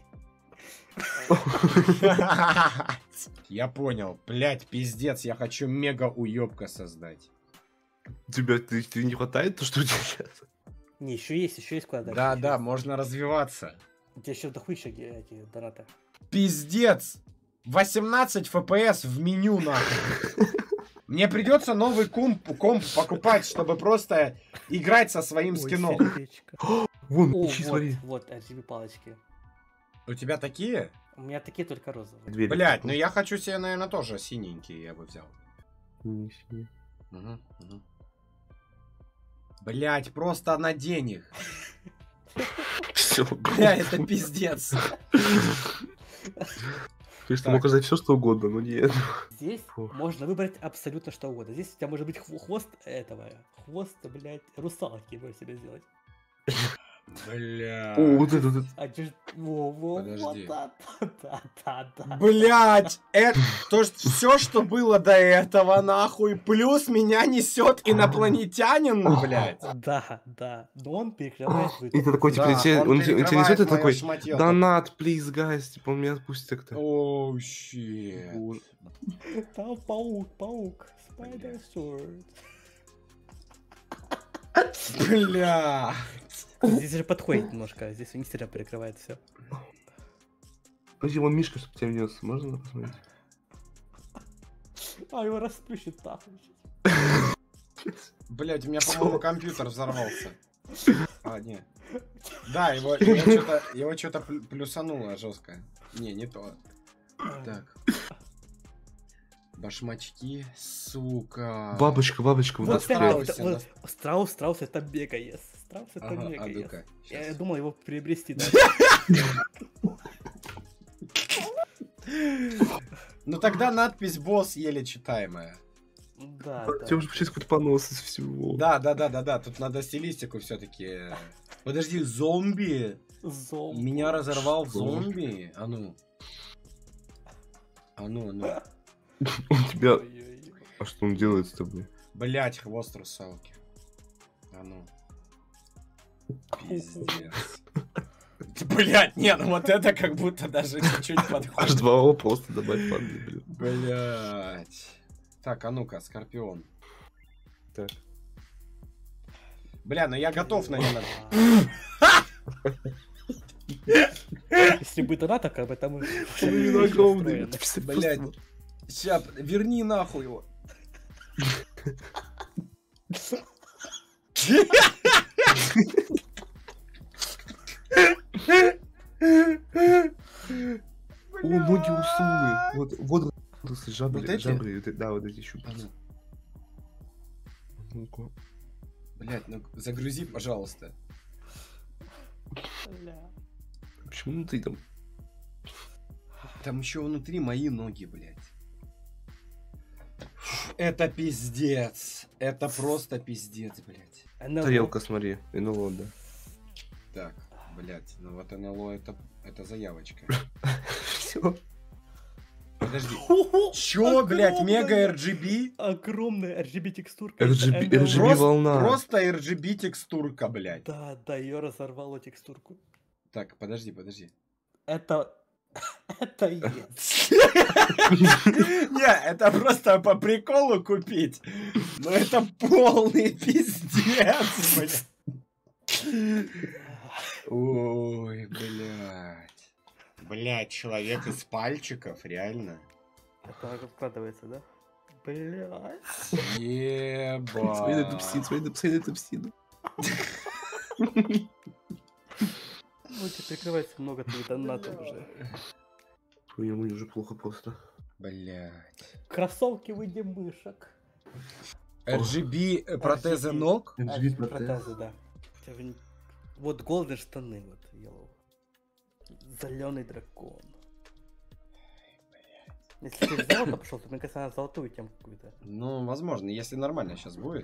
Speaker 2: Я понял. Блять, пиздец, я хочу мега уебка создать.
Speaker 4: Тебя ты, ты не хватает то, что у тебя сейчас?
Speaker 3: Не, еще есть, еще есть куда дальше.
Speaker 2: Да,
Speaker 3: еще
Speaker 2: да,
Speaker 3: есть.
Speaker 2: можно развиваться.
Speaker 3: У тебя еще дохуища ге- эти донаты.
Speaker 2: Пиздец! восемнадцать эф пи эс в меню, нахуй. Мне придется новый комп, комп покупать, чтобы просто играть со своим
Speaker 3: Ой,
Speaker 2: скином.
Speaker 3: сердечко.
Speaker 4: Вон,
Speaker 3: О,
Speaker 4: ищи,
Speaker 3: вот,
Speaker 4: смотри.
Speaker 3: вот, эр джи би палочки.
Speaker 2: У тебя такие?
Speaker 3: У меня такие только розовые.
Speaker 4: Двери.
Speaker 2: Блять, ну я хочу себе, наверное, тоже синенькие я бы взял.
Speaker 4: Не, не.
Speaker 2: Угу, угу. Блять, просто на денег.
Speaker 4: Все.
Speaker 2: Бля, это пиздец.
Speaker 4: Конечно,
Speaker 2: Так.
Speaker 4: мог сказать все, что угодно, но нет.
Speaker 3: Здесь
Speaker 4: Фу.
Speaker 3: можно выбрать абсолютно что угодно. Здесь у тебя может быть хво- хвост этого, хвост, блядь, русалки можешь себе сделать.
Speaker 2: Бля.
Speaker 4: О, вот это, вот это.
Speaker 3: А чё ж- во, во,
Speaker 2: Подожди.
Speaker 3: вот, да, да, да, да.
Speaker 2: Блять, это то, что все, что было до этого, нахуй, плюс меня несет инопланетянин, блять.
Speaker 3: Да, да, но он перекрывает
Speaker 4: И ты такой, типа,
Speaker 2: Да,
Speaker 4: тебе-
Speaker 2: он
Speaker 4: он, тебе- он тебе
Speaker 2: перекрывает
Speaker 4: несет и
Speaker 2: моё
Speaker 4: такой,
Speaker 2: шматьё.
Speaker 4: донат, please, guys, типа, он меня отпустит как-то.
Speaker 2: Оу, щит.
Speaker 4: Боже.
Speaker 3: Там паук, паук, Spider Sword.
Speaker 2: Бля.
Speaker 3: Здесь же подходит немножко, здесь не сильно перекрывает все.
Speaker 4: Подожди, вон Мишка, чтобы тебя внес, можно посмотреть?
Speaker 3: А его расплющит так.
Speaker 2: Блять, у меня, по-моему, компьютер взорвался. А, не. Да, его, его что-то его что-то плю- плюсануло жестко. Не, не то. Так. Башмачки, сука.
Speaker 4: Бабочка, бабочка, вот
Speaker 2: Да,
Speaker 3: Вот,
Speaker 4: это
Speaker 3: кстати,
Speaker 2: страус,
Speaker 3: это-
Speaker 2: да.
Speaker 3: вот страус, страус это мега ес. Страус это
Speaker 2: Ага,
Speaker 3: мега
Speaker 2: а
Speaker 3: ес.
Speaker 2: ну-ка.
Speaker 3: Я,
Speaker 2: щас.
Speaker 3: думал его приобрести, да.
Speaker 2: Ну тогда надпись босс еле читаемая.
Speaker 3: Да,
Speaker 4: Тебе уже
Speaker 3: да.
Speaker 4: получается какой-то понос из всего.
Speaker 2: Да, да, да, да, да. Тут надо стилистику все-таки. Подожди, зомби.
Speaker 3: Зомби.
Speaker 2: Меня разорвал
Speaker 4: Что?
Speaker 2: зомби. А ну. А ну, а ну.
Speaker 4: Он тебя...
Speaker 3: Ой-ой-ой.
Speaker 4: А что он делает с тобой?
Speaker 2: Блять, хвост русалки. А ну. Пиздец. Блять, нет, ну вот это как будто даже чуть-чуть
Speaker 4: Аж
Speaker 2: подходит.
Speaker 4: два О просто добавь падли, блин.
Speaker 2: Блять. Так, а ну-ка, Скорпион.
Speaker 4: Так.
Speaker 2: Бля, ну я готов, наверное.
Speaker 3: Если бы донат, как бы там...
Speaker 4: именно огромный. Ты представь,
Speaker 2: Блять.
Speaker 4: просто-
Speaker 2: Ща, верни нахуй его.
Speaker 4: О, ноги усулы. Вот, вот, вот жабры,
Speaker 2: Вот эти?
Speaker 4: жабры, вот эти- да, вот эти
Speaker 2: А
Speaker 4: щупальца.
Speaker 2: ну,
Speaker 4: Ну-ка.
Speaker 2: блять, ну загрузи, пожалуйста.
Speaker 3: Бля.
Speaker 4: Почему ты там?
Speaker 2: Там еще внутри мои ноги, блять. Это пиздец. Это просто пиздец, блять.
Speaker 3: эн эл о.
Speaker 4: Тарелка, смотри, НЛО, да.
Speaker 2: Так, блять, ну вот эн эл о это, это заявочка.
Speaker 4: Все.
Speaker 2: Подожди. Чё, блять,
Speaker 3: Огромная-
Speaker 2: мега эр джи би?
Speaker 3: Огромная эр джи би текстурка.
Speaker 4: эр
Speaker 3: это
Speaker 4: джи би
Speaker 3: эн эл о.
Speaker 4: эр джи би
Speaker 2: Просто,
Speaker 4: волна.
Speaker 2: просто эр джи би текстурка, блять.
Speaker 3: Да, да, ее разорвало текстурку.
Speaker 2: Так, подожди, подожди.
Speaker 3: Это... Это ес.
Speaker 2: Не, это просто по приколу купить. Но это полный пиздец, блядь. Ой, блядь. Блядь, человек из пальчиков, реально.
Speaker 3: Это вкладывается, да? Блядь.
Speaker 4: Смотри на эту псину,
Speaker 2: Ебать.
Speaker 4: смотри на- смотри на эту псину.
Speaker 3: Ну, тебе прикрывается много твоих донатов уже.
Speaker 4: Ой, мне уже плохо просто.
Speaker 2: Блядь.
Speaker 3: Кроссовки в виде мышек.
Speaker 2: эр джи би протезы ног?
Speaker 3: А, протезы, да. Вот голден штаны, вот, yellow. Зеленый дракон. Если ты в золото пошел, то, мне кажется, надо золотую тему какую-то.
Speaker 2: Ну, возможно, если нормально сейчас будет.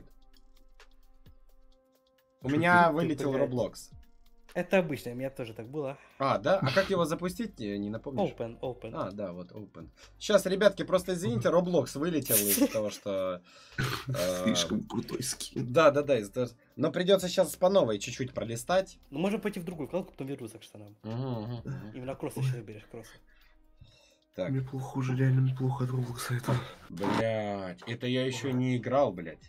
Speaker 2: У меня вылетел Roblox.
Speaker 3: Это обычно, у меня тоже так было.
Speaker 2: А, да? А как его запустить, не напомнишь?
Speaker 3: Open, open.
Speaker 2: А, да, вот open. Сейчас, ребятки, просто извините, Roblox вылетел из-за того, что...
Speaker 4: Слишком крутой скин.
Speaker 2: Да, да, да. Но придется сейчас по новой чуть-чуть пролистать.
Speaker 3: Ну, можем пойти в другую вкладку, потом вернуться к штанам. Именно кроссы еще выберешь, кроссы.
Speaker 2: Так.
Speaker 4: Мне плохо уже, реально мне плохо от Roblox это.
Speaker 2: Блять, это я еще не играл, блять.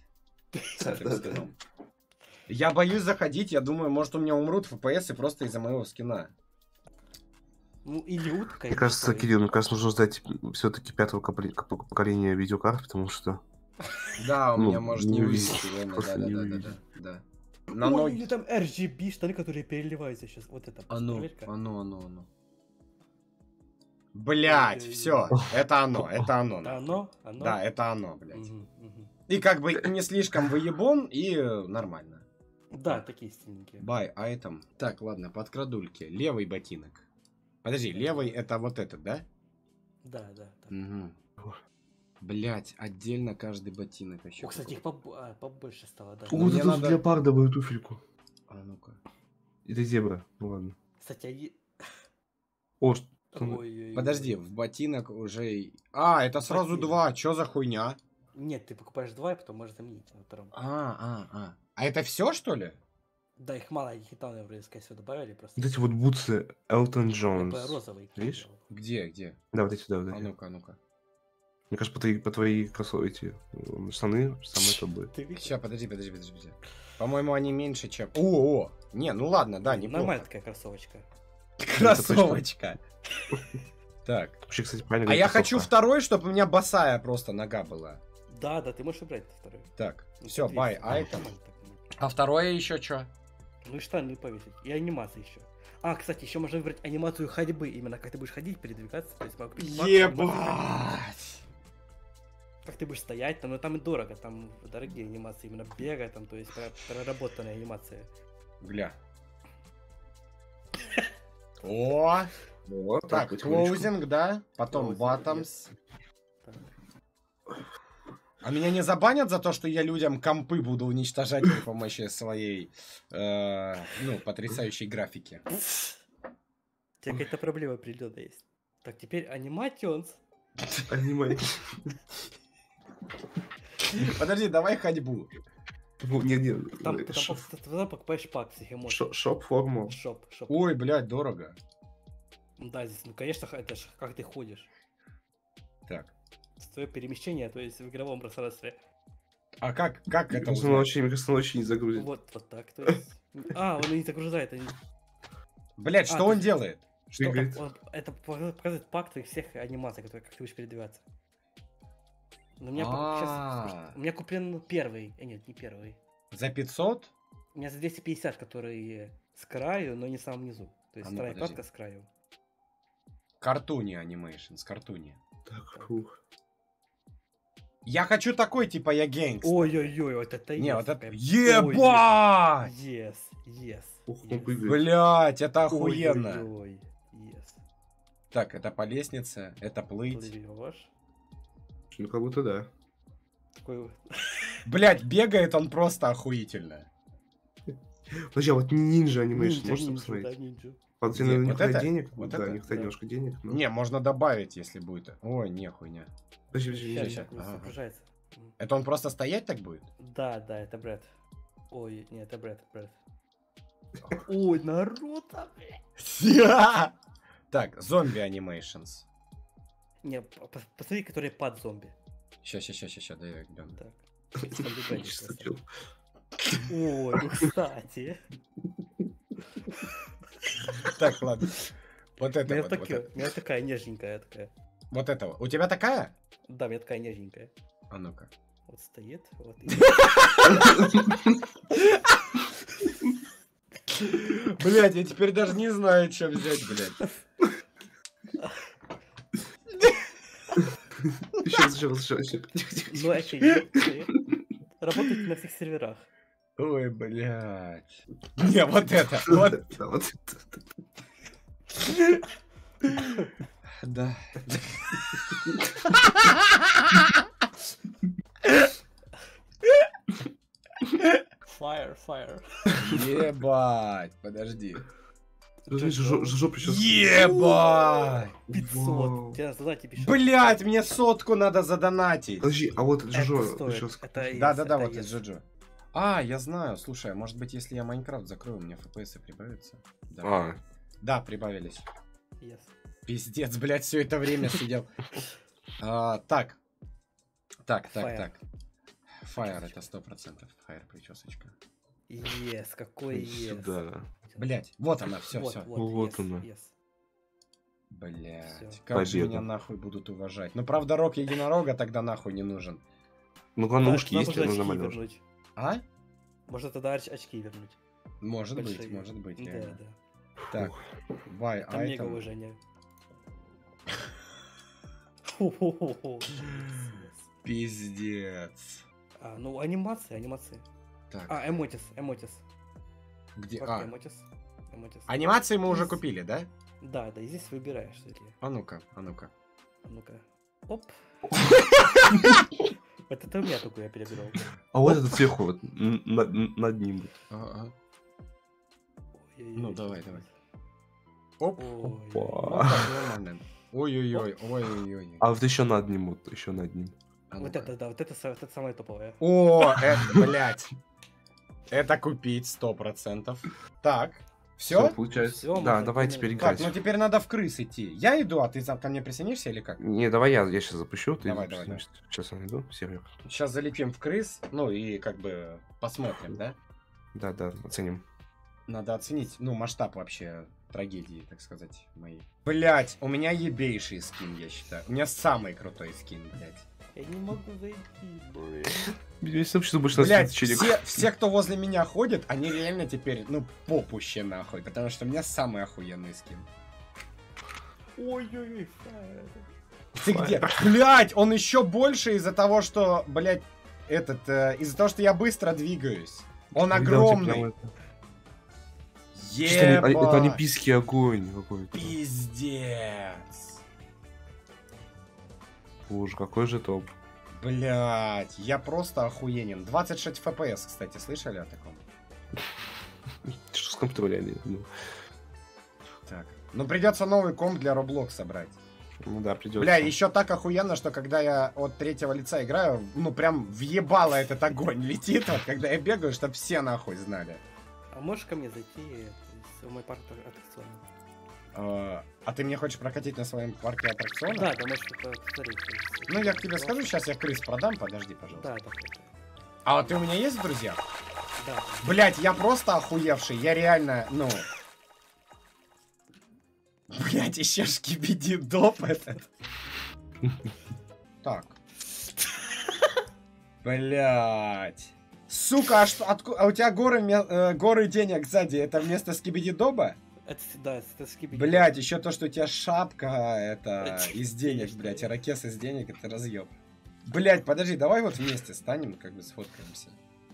Speaker 2: Я боюсь заходить, я думаю, может у меня умрут эф пи эс просто из-за моего скина.
Speaker 3: Ну, или утка.
Speaker 4: Мне кажется, Кирилл, мне кажется, нужно ждать все-таки пятого поколения видеокарт, потому что...
Speaker 2: Да, у
Speaker 4: ну,
Speaker 2: меня может не вывести, да, да, да, да, да.
Speaker 3: На ноги. Или там эр джи би штаны, которые переливаются сейчас. Вот это.
Speaker 2: Оно, оно, оно, оно. Блять, все, это оно, это оно.
Speaker 3: Это оно? Оно?
Speaker 2: Да, это оно, блять. И как бы не слишком выебон, и нормально.
Speaker 3: Да, такие стильненькие.
Speaker 2: Бай, а этом... Так, ладно, под крадульки. Левый ботинок. Подожди, левый это вот этот, да?
Speaker 3: Да, да.
Speaker 2: Угу. Блять, отдельно каждый ботинок еще.
Speaker 3: О, кстати, их поб... а, побольше стало, да.
Speaker 4: О, это надо... леопардовую туфельку.
Speaker 2: А ну-ка.
Speaker 4: Это зебра, ну ладно.
Speaker 3: Кстати, они...
Speaker 4: О, что...
Speaker 3: Ой,
Speaker 2: подожди, в ботинок уже... А, это сразу ботинок. Два, чё за хуйня?
Speaker 3: Нет, ты покупаешь два, и потом можешь заменить на втором.
Speaker 2: А, а, а. А это все, что ли?
Speaker 3: Да, их мало, их и там, наверное, скорее всего, добавили просто.
Speaker 4: Вот эти вот бутсы Элтон Джонс.
Speaker 3: Это розовый.
Speaker 4: Видишь?
Speaker 2: Где, где?
Speaker 4: Да, вот эти, да, вот эти.
Speaker 2: А ну-ка, а ну-ка.
Speaker 4: Мне кажется, по твои, по твои кроссовки, эти штаны самое то будет.
Speaker 2: Сейчас, подожди, подожди, подожди, подожди. По-моему, они меньше, чем... О, о! Не, ну ладно, да, неплохо.
Speaker 3: Нормальная такая кроссовочка.
Speaker 2: Кроссовочка. Так.
Speaker 4: Вообще, кстати, правильно.
Speaker 2: А я хочу второй, чтобы у меня босая просто нога была.
Speaker 3: Да, да, ты можешь выбрать второй.
Speaker 2: Так, все, buy item. А второе еще что?
Speaker 3: Ну и штаны повесить. И анимация еще. А, кстати, еще можно выбрать анимацию ходьбы. Именно как ты будешь ходить, передвигаться. То есть,
Speaker 2: ебать!
Speaker 3: Как ты будешь стоять, там, ну там и дорого, там дорогие анимации, именно бега, там, то есть проработанная анимация.
Speaker 2: Гля. О!
Speaker 4: Вот,
Speaker 2: так, клоузинг, да? Потом bottoms. А меня не забанят за то, что я людям компы буду уничтожать при помощи своей, э, ну, потрясающей графики?
Speaker 3: У тебя какая-то проблема определенная есть. Так, теперь аниматионс.
Speaker 4: Аниматионс.
Speaker 2: Подожди, давай ходьбу.
Speaker 4: Не, не,
Speaker 3: там, там, там, там покупаешь пак всех эмоций.
Speaker 4: Шоп форму.
Speaker 3: Шоп, шоп.
Speaker 2: Ой, блядь, дорого.
Speaker 3: Да, здесь, ну, конечно, это ж как ты ходишь.
Speaker 2: Так.
Speaker 3: Твое перемещение, то есть в игровом пространстве.
Speaker 2: А как, как это?
Speaker 4: Мне кажется, мне кажется, он очень не загрузит.
Speaker 3: Вот, вот так, то есть... А, он не загружает. Они...
Speaker 2: Блять, что а, он делает?
Speaker 3: Что? Он, это показывает пак твоих всех анимаций, которые как ты будешь передвигаться. Но у меня, сейчас, у меня куплен первый, а нет, не первый.
Speaker 2: За пятьсот?
Speaker 3: У меня за двести пятьдесят, который с краю, но не в самом низу. То есть а, ну, вторая кладка с краю.
Speaker 2: Картуни анимейшн, с картуни.
Speaker 4: Так, ух.
Speaker 2: Я хочу такой, типа, я гэнгстер.
Speaker 3: Ой-ой-ой, вот это
Speaker 2: не, вот это... Ебать!
Speaker 3: Yes, yes.
Speaker 4: Ух, он
Speaker 2: блять, это охуенно.
Speaker 3: Ой-ой-ой, yes.
Speaker 2: Так, это по лестнице, это плыть.
Speaker 3: Плывешь.
Speaker 4: Ну, как будто да.
Speaker 3: Такой...
Speaker 2: Блять, бегает он просто охуительно.
Speaker 4: Подожди, а вот нинджа анимейшн, можно посмотреть?
Speaker 3: Да, нинджа.
Speaker 4: Вот тебе вот это? денег?
Speaker 2: Вот
Speaker 4: да,
Speaker 2: это?
Speaker 4: не хватит немножко денег. Но...
Speaker 2: Не, можно добавить, если будет. Ой, не хуйня.
Speaker 4: Подожди, подожди,
Speaker 3: сейчас, сейчас, ага.
Speaker 2: Это он просто стоять так будет?
Speaker 3: Да, да, это Брэд. Ой, нет, это Брэд, Брэд. Ой, Наруто, блядь.
Speaker 2: Так, зомби анимейшнс.
Speaker 3: Не, посмотри, которые под зомби.
Speaker 2: Сейчас, сейчас, сейчас, сейчас, дай я гляну.
Speaker 3: Так. Ой, ну кстати.
Speaker 2: Так, ладно. Вот это
Speaker 3: у
Speaker 2: вот.
Speaker 3: Такие, вот у меня такая нежненькая такая.
Speaker 2: Вот этого. У тебя такая?
Speaker 3: Да, у меня такая нежненькая.
Speaker 2: А ну-ка.
Speaker 3: Вот стоит, вот.
Speaker 2: Блять, я теперь даже не знаю, что взять, блять.
Speaker 4: Сейчас, сейчас, сейчас.
Speaker 3: Ну, это Работаете на всех серверах.
Speaker 2: Ой, блядь. Не, вот это, вот.
Speaker 4: Да, вот это.
Speaker 2: Да.
Speaker 3: Fire, fire.
Speaker 2: Ебать, подожди.
Speaker 4: Жопу сейчас.
Speaker 2: Ебать!
Speaker 3: пятьсот. Тебе надо задать тебе
Speaker 2: Блять, мне сотку надо задонатить.
Speaker 4: Подожди, а вот
Speaker 3: Это
Speaker 4: Джо
Speaker 3: стоит.
Speaker 4: сейчас.
Speaker 3: Это есть,
Speaker 2: Да-да-да,
Speaker 3: это
Speaker 2: вот из
Speaker 3: есть.
Speaker 2: Джоджо. А, я знаю, слушай, а может быть, если я Майнкрафт закрою, у меня эф пи эс прибавятся? Да.
Speaker 4: А,
Speaker 2: Да, прибавились.
Speaker 3: Yes.
Speaker 2: Пиздец, блядь, все это время сидел. А, так. Так, так,
Speaker 3: Fire.
Speaker 2: так. Fire это сто процентов. Fire причесочка.
Speaker 3: Yes, какой yes.
Speaker 4: да.
Speaker 2: Блять, вот она, все,
Speaker 3: Вот,
Speaker 2: все.
Speaker 3: вот,
Speaker 4: Вот
Speaker 3: yes,
Speaker 4: она.
Speaker 3: yes.
Speaker 2: Блять,
Speaker 3: Всё.
Speaker 2: как же
Speaker 4: Победа.
Speaker 2: меня нахуй будут уважать. Ну, правда, рог единорога тогда нахуй не нужен.
Speaker 4: Ну, главное,
Speaker 3: Да,
Speaker 4: ушки
Speaker 3: нам
Speaker 4: есть,
Speaker 3: можно
Speaker 4: ну
Speaker 3: очки
Speaker 4: нормально уже.
Speaker 3: вернуть.
Speaker 2: А?
Speaker 3: Можно тогда оч- очки вернуть.
Speaker 2: Может быть,
Speaker 3: Большие.
Speaker 2: может быть.
Speaker 3: Да,
Speaker 2: реально.
Speaker 3: да.
Speaker 2: Так, buy
Speaker 3: Там мега
Speaker 2: item.
Speaker 3: уважение. Хо-хо-хо-хо. Yes, yes.
Speaker 2: Пиздец.
Speaker 3: А, ну анимации, анимации.
Speaker 2: Так,
Speaker 3: А, эмотис, эмотис.
Speaker 2: где...
Speaker 3: Вот
Speaker 2: А,
Speaker 3: эмотис. Эмотис.
Speaker 2: анимации мы уже
Speaker 3: Здесь-
Speaker 2: купили, да?
Speaker 3: Да, да, и здесь выбираешь, что ли.
Speaker 2: А ну-ка, а ну-ка.
Speaker 3: А ну-ка. Оп. Вот это у меня только я перебирал.
Speaker 4: А вот этот сверху, вот, н- над, над ним. вот.
Speaker 2: Ага.
Speaker 3: Ой-ой-ой.
Speaker 2: Ну, давай, давай. Оп.
Speaker 3: Ой-ой-ой.
Speaker 2: Ну, так, нормально. Ой-ой-ой, ой-ой-ой.
Speaker 4: А вот еще над ним, вот, еще над ним.
Speaker 2: А
Speaker 3: Вот
Speaker 2: ну-ка.
Speaker 3: это, да, вот это, са- вот это самое топовое.
Speaker 2: О, это, блядь. Это купить сто процентов. Так,
Speaker 4: Всё,
Speaker 2: все?
Speaker 4: получается.
Speaker 3: Всё,
Speaker 4: да,
Speaker 3: можно
Speaker 4: давай
Speaker 3: кинуть.
Speaker 4: теперь
Speaker 2: Так,
Speaker 4: играть.
Speaker 2: ну теперь надо в крыс идти. Я иду, а ты за- ко мне присоединишься или как?
Speaker 4: Не, давай я, я сейчас запущу, ты
Speaker 2: Давай, давай,
Speaker 4: значит, сейчас я найду сервер.
Speaker 2: Сейчас залепим в крыс, ну и как бы посмотрим, да?
Speaker 4: Да, да, оценим.
Speaker 2: Надо оценить, ну, масштаб вообще трагедии, так сказать, моей. Блять, у меня ебейший скин, я считаю. У меня самый крутой скин, блять.
Speaker 3: Я не могу зайти, блин.
Speaker 4: Если вообще больше нас
Speaker 2: Блять,
Speaker 4: челик.
Speaker 2: все, все, кто возле меня ходит, они реально теперь, ну, попуще нахуй, потому что у меня самый охуенный скин.
Speaker 3: Ой-ой-ой, фаер.
Speaker 2: Ты где? Блять, он еще больше из-за того, что, блять, этот, э, из-за того, что я быстро двигаюсь. Он огромный.
Speaker 4: Чисто они-
Speaker 2: Ебать.
Speaker 4: это олимпийский огонь какой-то.
Speaker 2: Пиздец.
Speaker 4: Боже, какой же топ.
Speaker 2: Блять, я просто охуенен. двадцать шесть эф пи эс, кстати, слышали о таком?
Speaker 4: Что с компьютера реально? Ну,
Speaker 2: Так. Ну придется новый комп для Roblox собрать.
Speaker 4: ну да, придется.
Speaker 2: Бля, еще так охуенно, что когда я от третьего лица играю, ну прям въебало этот огонь летит, вот когда я бегаю, чтоб все нахуй знали.
Speaker 3: А можешь ко мне зайти э, в мой парк аттракционов?
Speaker 2: А, а ты мне хочешь прокатить на своем парке аттракционов?
Speaker 3: Да, да, можешь это посмотреть.
Speaker 2: Ну я к тебе скажу, сейчас я крыс продам, подожди, пожалуйста.
Speaker 3: Да, да, да.
Speaker 2: А вот ты у меня есть в друзьях?
Speaker 3: Да.
Speaker 2: Блять, я просто охуевший, я реально, ну... Блять, еще шкибиди доп этот. Так. Блять. Сука, а, что, отку- а у тебя горы, ме- э, горы денег сзади, это вместо скибиди-доба?
Speaker 3: Это, да, это скибиди.
Speaker 2: Блять, еще то, что у тебя шапка, это
Speaker 3: Это
Speaker 2: из денег,
Speaker 3: конечно.
Speaker 2: блять, ирокез из денег, это разъеб. Блять, подожди, давай вот вместе станем, как бы сфоткаемся.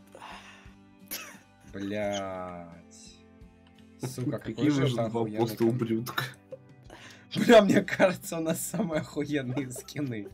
Speaker 2: Блять. Сука, какой
Speaker 4: Какие
Speaker 2: же
Speaker 4: вы
Speaker 2: это
Speaker 4: же два
Speaker 2: охуенный
Speaker 4: просто
Speaker 2: кон-
Speaker 4: ублюдка.
Speaker 2: Бля, мне кажется, у нас самые охуенные скины.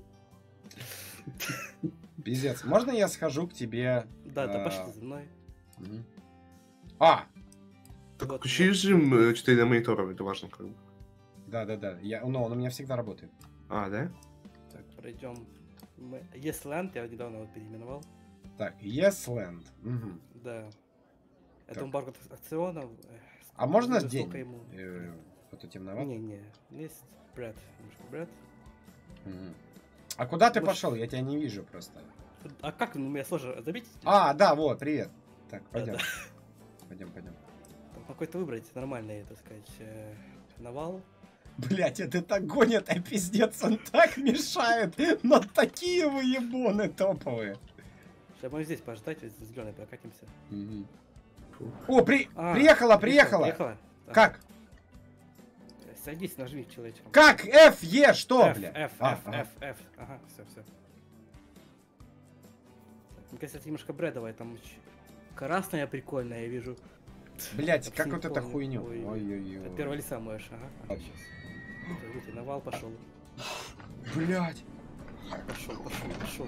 Speaker 2: Пиздец. Можно я схожу к тебе?
Speaker 3: Да, да,
Speaker 2: а,
Speaker 3: пошли за мной.
Speaker 2: мгм. А!
Speaker 4: Так,
Speaker 3: Вот,
Speaker 4: включи
Speaker 3: вот.
Speaker 4: режим э, четыре на монитора, это важно как бы.
Speaker 2: Да-да-да. Я... Но он у меня всегда работает.
Speaker 4: А, да?
Speaker 3: Так, пройдем. Мы... Есть Land, я недавно его переименовал.
Speaker 2: Так, Yesland. Мгм.
Speaker 3: Да. Это
Speaker 2: Так.
Speaker 3: он парк аттракционов. э,
Speaker 2: А можно
Speaker 3: сколько
Speaker 2: день?
Speaker 3: ему?
Speaker 2: Э, Это темновато?
Speaker 3: Не-не, есть бред, немножко бред.
Speaker 2: Мгм. А куда ты
Speaker 3: Мы
Speaker 2: пошел? Я тебя не вижу просто.
Speaker 3: А как, ну, меня сложно заметить?
Speaker 2: А, да, вот, привет. Так,
Speaker 3: Да,
Speaker 2: пойдем.
Speaker 3: да.
Speaker 2: Пойдем, пойдем.
Speaker 3: Там какой-то выбрать нормальный, так сказать, э, навал.
Speaker 2: Блять, это так гонит, а пиздец, он так мешает. Но такие выебоны топовые.
Speaker 3: Сейчас мы здесь пождать, зеленый прокатимся.
Speaker 2: Мгм. О, при...
Speaker 3: А,
Speaker 2: приехала, приехала.
Speaker 3: Приехала? Ага.
Speaker 2: Как?
Speaker 3: Садись, нажми человечком.
Speaker 2: Как? F, E, что,
Speaker 3: F,
Speaker 2: бля?
Speaker 3: F,
Speaker 2: А,
Speaker 3: F,
Speaker 2: ага.
Speaker 3: F, F. Ага, все, все. Мне кажется, это немножко бредовая, там красная прикольная, я вижу.
Speaker 2: Блять,
Speaker 3: Я
Speaker 2: как
Speaker 3: не
Speaker 2: вот это
Speaker 3: помню.
Speaker 2: хуйню?
Speaker 3: Ой.
Speaker 2: Ой-ой-ой.
Speaker 3: От первого лица можешь, ага. ага сейчас. Смотрите, навал пошел.
Speaker 2: Блять.
Speaker 3: Пошел, пошел, пошел.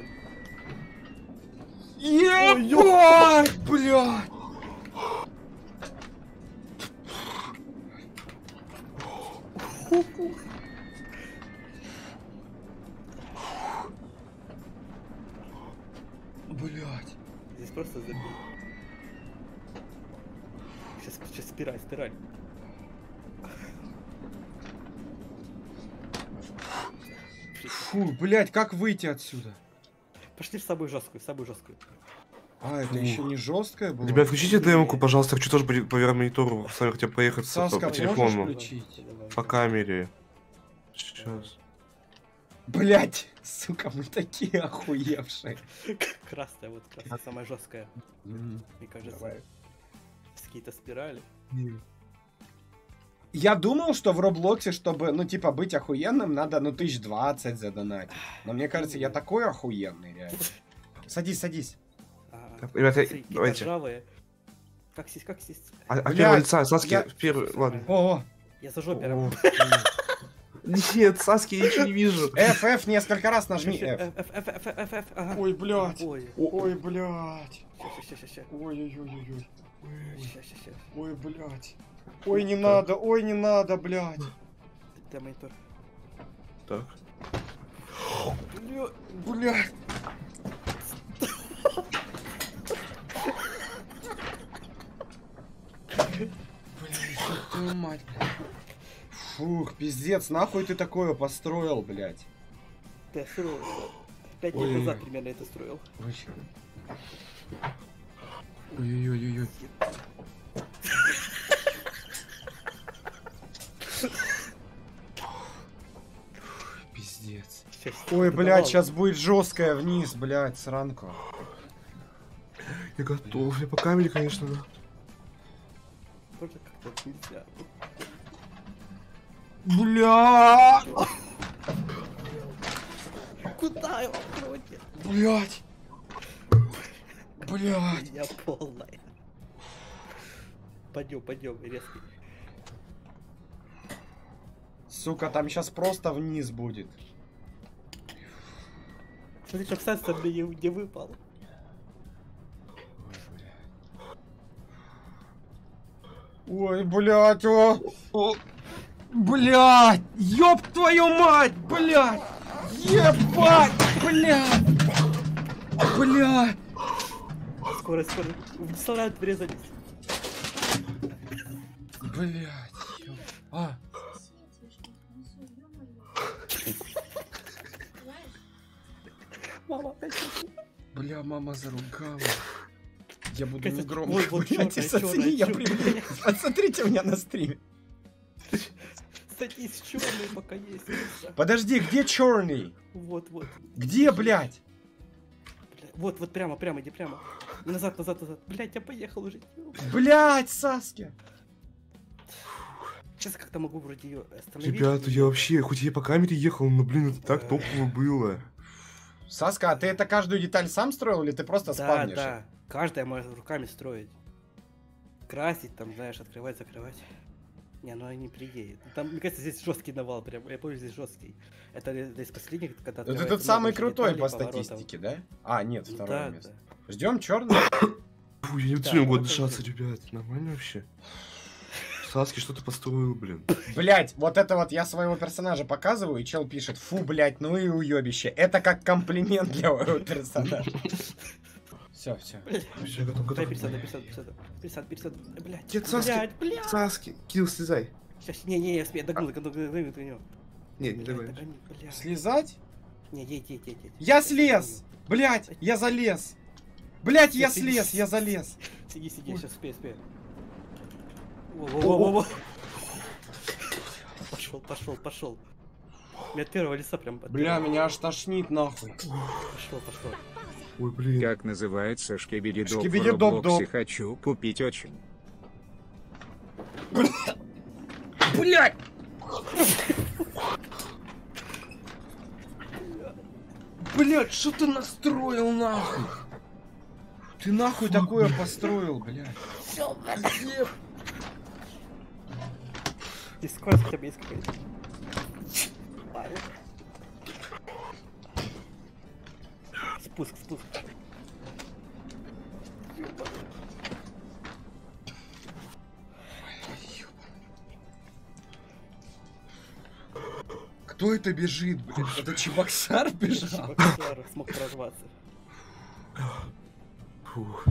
Speaker 2: Ебать, блядь! Блять.
Speaker 3: Здесь просто забей. Сейчас, сейчас спираль, спираль.
Speaker 2: Фу, блять, как выйти отсюда?
Speaker 3: Пошли в самую жесткую, в самую жесткую.
Speaker 2: А, это
Speaker 4: Фу.
Speaker 2: еще не жесткая была?
Speaker 4: Ребят, включите демку, пожалуйста, хочу тоже по по монитору с вами хотя бы поехать по,
Speaker 2: Саска,
Speaker 4: по
Speaker 2: можешь
Speaker 4: телефону,
Speaker 2: включить?
Speaker 4: по камере. Сейчас.
Speaker 2: Блять, сука, мы такие охуевшие.
Speaker 3: Красная, вот красная, самая жесткая.
Speaker 2: М,
Speaker 3: Мне кажется,
Speaker 2: Давай.
Speaker 3: с какие-то спирали.
Speaker 2: Я думал, что в Роблоксе, чтобы, ну, типа, быть охуенным, надо, ну, тысяч двадцать задонатить. Но мне кажется, я такой охуенный, реально. Садись, садись.
Speaker 3: Ага.
Speaker 4: Так, ребята,
Speaker 3: Смотри, какие-то
Speaker 4: давайте.
Speaker 3: ржавые. Как сесть, как сесть?
Speaker 4: А, а
Speaker 2: Блядь,
Speaker 4: первого лица, Саски,
Speaker 2: я-
Speaker 4: первый, ладно.
Speaker 2: О,
Speaker 3: Я за жопером.
Speaker 2: о.
Speaker 4: Нет, Саски, я ничего не вижу.
Speaker 2: F, F, несколько раз нажми F.
Speaker 3: F, F, F, F, F, F, ага.
Speaker 2: Ой, блядь.
Speaker 3: Ой,
Speaker 2: Ой, блядь.
Speaker 3: ща, ща, ща, ща.
Speaker 2: Ой-ой-ой-ой.
Speaker 3: Ща, ща, ща.
Speaker 2: Ой, блядь. Ой, не надо, ой, не надо, блядь.
Speaker 3: Ты монитор.
Speaker 4: Так.
Speaker 2: Блядь. Блядь, ёб твою мать. Фух, пиздец, нахуй ты такое построил, блядь.
Speaker 3: Ты строил. Пять
Speaker 2: Ой.
Speaker 3: лет назад примерно это строил.
Speaker 2: Ой. Ой-ой-ой-ой. Пиздец.
Speaker 3: Щас,
Speaker 2: Ой,
Speaker 3: это
Speaker 2: блядь,
Speaker 3: давал.
Speaker 2: сейчас будет жесткая вниз, блядь, сранку.
Speaker 4: Я готов, я по камере, конечно, да.
Speaker 3: Тоже как-то нельзя.
Speaker 2: Бля!
Speaker 3: Куда его крутит?
Speaker 2: Блядь! Блядь!
Speaker 3: Я полная. Пойдем, пойдем, резкий.
Speaker 2: Сука, там сейчас просто вниз будет.
Speaker 3: Смотри, чтоб сенсор мне не, не выпал.
Speaker 2: Ой, блядь, о! О! Блядь! Ёб твою мать! Блядь! Ебать! Блядь! Блядь!
Speaker 3: Скоро, скоро. Вставляют, врезались.
Speaker 2: Блядь! ёб- А!
Speaker 3: Мама, опять.
Speaker 2: Бля, мама заругала. Я буду
Speaker 3: Катя,
Speaker 2: не громко.
Speaker 3: вот, вот
Speaker 2: блядь,
Speaker 3: чёрная,
Speaker 2: соцени, я
Speaker 3: чёрная,
Speaker 2: при-
Speaker 3: чёрная.
Speaker 2: Посмотрите меня на стриме.
Speaker 3: Садись, черный пока есть.
Speaker 2: Подожди, где черный?
Speaker 3: Вот, вот.
Speaker 2: Где, блядь?
Speaker 3: Бля, вот, вот прямо, прямо, иди прямо. И назад, назад, назад. Блять, я поехал уже.
Speaker 2: Блядь, Саски.
Speaker 3: Сейчас как-то могу вроде ее остановить.
Speaker 4: Ребята, я вообще, хоть я по камере ехал, но, блин, это так топово было.
Speaker 2: Саска, а ты это каждую деталь сам строил или ты просто
Speaker 3: Да,
Speaker 2: спавнишь?
Speaker 3: да. Каждая может руками строить. Красить, там, знаешь, открывать, закрывать. Не, ну они приедет. Там, мне кажется, здесь жесткий навал прям. Я помню, здесь жесткий. Это из последних, когда
Speaker 2: Это
Speaker 3: открывается
Speaker 2: тот самый
Speaker 3: много
Speaker 2: крутой
Speaker 3: деталей,
Speaker 2: по
Speaker 3: поворотов.
Speaker 2: статистике, да? А, нет,
Speaker 3: Ну
Speaker 2: второе
Speaker 3: да,
Speaker 2: место.
Speaker 3: да.
Speaker 2: Ждем черный.
Speaker 4: Фу, я не
Speaker 3: Да,
Speaker 4: могу
Speaker 3: вот
Speaker 4: дышаться,
Speaker 3: это-
Speaker 4: ребят. Нормально вообще? Саски, что ты построил, блин?
Speaker 2: Блять, вот это вот я своего персонажа показываю, и чел пишет: фу, блять, ну и уебище. Это как комплимент для моего персонажа. Все, все.
Speaker 4: Все, готов,
Speaker 3: Дай
Speaker 4: готов.
Speaker 3: пересаду, пересаду, пересаду. Пересаду, пересаду. Блять.
Speaker 4: Нет, Саски.
Speaker 3: Блять, блять.
Speaker 4: Саски, Килл, слезай.
Speaker 3: Сейчас, не, не, я успею, догну, догну, догну, догну.
Speaker 4: Нет, не
Speaker 3: Блядь,
Speaker 4: давай.
Speaker 3: догони, блядь.
Speaker 2: Слезать?
Speaker 3: Не, едь, едь, едь, едь.
Speaker 2: Я слез! Блять, я залез! Блять, я
Speaker 3: Сиди,
Speaker 2: слез,
Speaker 3: сиди.
Speaker 2: я залез!
Speaker 3: Сиди, сиди, сейчас успею, успею. Во-во-во-во. Пошел, пошел, пошел. Мне от первого лица прям... от
Speaker 2: Бля,
Speaker 3: первого.
Speaker 2: меня аж тошнит нахуй.
Speaker 3: Пошел, пошел.
Speaker 4: Ой, блин.
Speaker 5: Как называется шкибидидоп в
Speaker 2: Шкибидидоп-доп.
Speaker 5: Роблоксе? Хочу купить очень.
Speaker 2: Блять! Блять, что ты настроил нахуй? Ты нахуй такое построил, блядь?
Speaker 3: И скорость у тебя есть какая-то. Спуск, спуск.
Speaker 2: Кто это бежит, блядь? Это Чебоксар бежал?
Speaker 3: Чебоксар смог прорваться.
Speaker 4: Фух.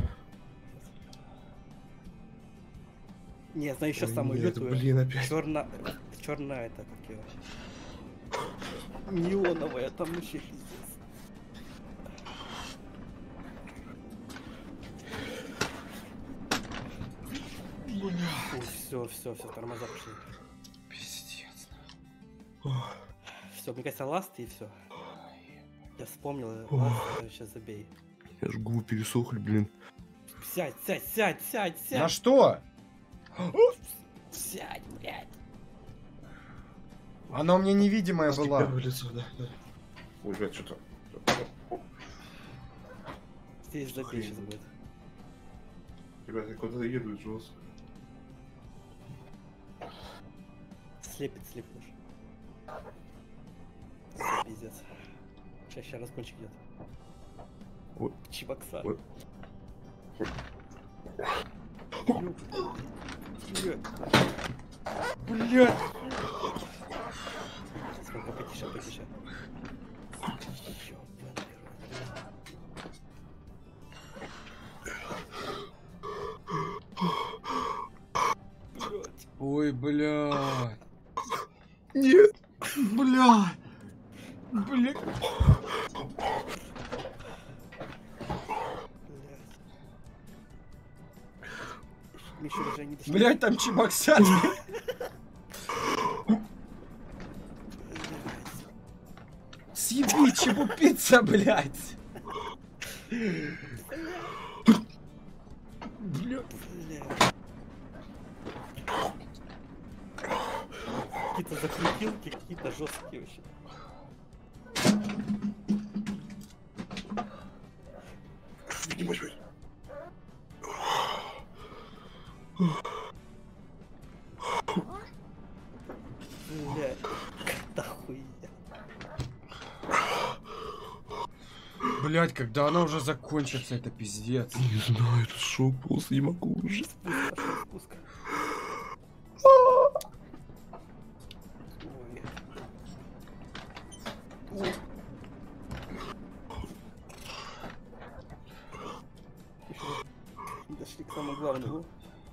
Speaker 3: Не, я знаю еще
Speaker 4: Ой,
Speaker 3: самую
Speaker 4: нет,
Speaker 3: лютую.
Speaker 4: блин, опять.
Speaker 3: Черная, черная это как ее. Неоновая, там вообще пиздец. Все, все, все, тормоза пошли.
Speaker 2: Пиздец.
Speaker 3: Все, мне кажется, ласт и все. Я вспомнил, ласт, сейчас забей.
Speaker 4: Я ж губы пересохли, блин.
Speaker 3: Сядь, сядь, сядь, сядь, сядь.
Speaker 2: На что?
Speaker 3: Сядь, блядь.
Speaker 2: Она у меня невидимая была.
Speaker 4: В лицо, да, да. Ой, блядь, что-то.
Speaker 3: Здесь забей сейчас будет.
Speaker 4: Ребята, куда-то едут жестко.
Speaker 3: Слепит, слепнешь. Всё, пиздец. Сейчас, сейчас разгончик идет.
Speaker 4: Ой.
Speaker 3: Чебоксар.
Speaker 4: Ой.
Speaker 2: Блядь.
Speaker 3: Сколько потише, потише.
Speaker 2: Ой, блядь.
Speaker 4: Нет.
Speaker 2: Блядь. Блядь.
Speaker 3: Миша, уже не дошли.
Speaker 2: Блядь, там Чебоксар. Съеби чебупицца, блядь. Блядь.
Speaker 3: Какие-то закрутилки, какие-то жесткие вообще.
Speaker 4: Видимость, блядь.
Speaker 3: Блядь, да хуйня.
Speaker 2: Блядь, когда она уже закончится, это пиздец.
Speaker 4: Не знаю, это шоу просто не могу уже.
Speaker 3: Спуск, пошел спуск. Ой. Ой. Ещё не дошли к самому главному.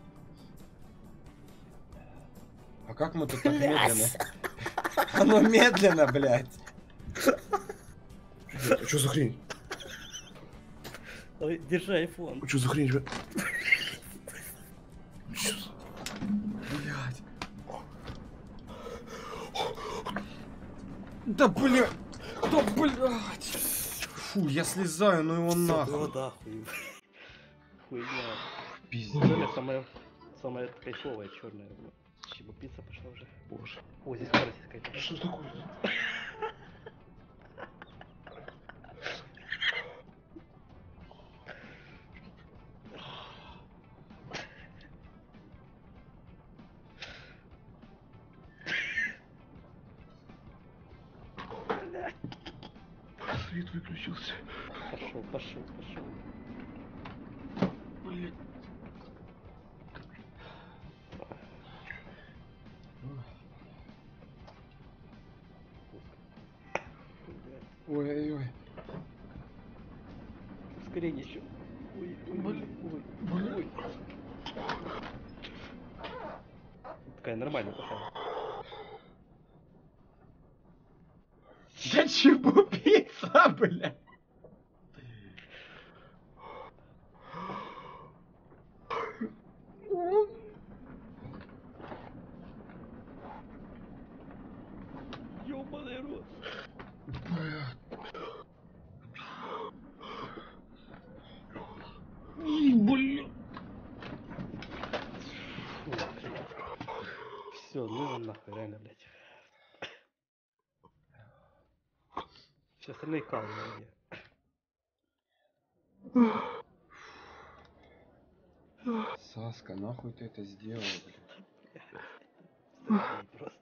Speaker 2: А как мы тут так медленно? Оно медленно, блядь.
Speaker 4: А что за хрень?
Speaker 3: Ой, держи айфон.
Speaker 4: А что за хрень, ребят?
Speaker 2: Блядь. Да блядь. Да блядь. Фу, я слезаю, ну его
Speaker 3: Всё,
Speaker 2: нахуй.
Speaker 3: ну да, хуй. Хуйня.
Speaker 2: Пиздец.
Speaker 3: Черная самая, самая кайфовая черная. Чебупицца пошла уже.
Speaker 4: Боже.
Speaker 3: О, здесь скорость какая-то.
Speaker 4: Что такое? Свет выключился.
Speaker 3: Пошел, пошел, пошел.
Speaker 2: Блядь. Ой-ой-ой.
Speaker 3: Ускорение еще. Ой, ой, ой, ой, ой. Такая нормальная пошла.
Speaker 2: Я чебупицца, блядь.
Speaker 3: Ёбаный рот.
Speaker 2: Блядь.
Speaker 3: Все, ну его нахуй, реально, блядь. Все остальные калы,
Speaker 2: Саска, нахуй ты это сделал, блядь?
Speaker 3: Просто.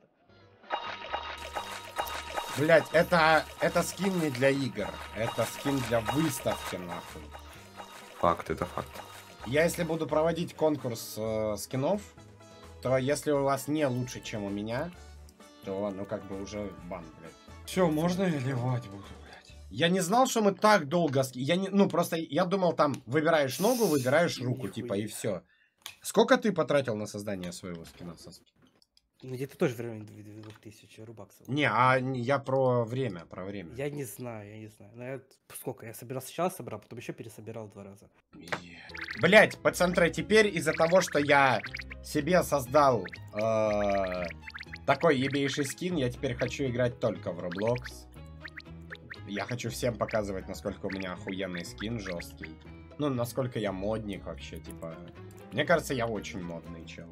Speaker 2: Блять, это, это скин не для игр. Это скин для выставки, нахуй.
Speaker 4: Факт, это факт.
Speaker 2: Я если буду проводить конкурс э, скинов, то если у вас не лучше, чем у меня, то, ну, как бы уже бан, блядь. Все, можно я ливать буду, блядь? Я не знал, что мы так долго... ски- Я не... Ну, просто я думал, там, выбираешь ногу, выбираешь руку, типа, и все. Сколько ты потратил на создание своего скина, Саски?
Speaker 3: Ну, где-то тоже в районе двух тысяч рубаксов.
Speaker 2: Не, а не- я про время, про время.
Speaker 3: Я не знаю, я не знаю. Но я... Сколько? Я собирал сначала собрал, потом еще пересобирал два раза.
Speaker 2: Блять, пацаны, теперь из-за того, что я себе создал э, такой ебейший скин, я теперь хочу играть только в Roblox. Я хочу всем показывать, насколько у меня охуенный скин жесткий. Ну, насколько я модник вообще, типа. Мне кажется, я очень модный чел.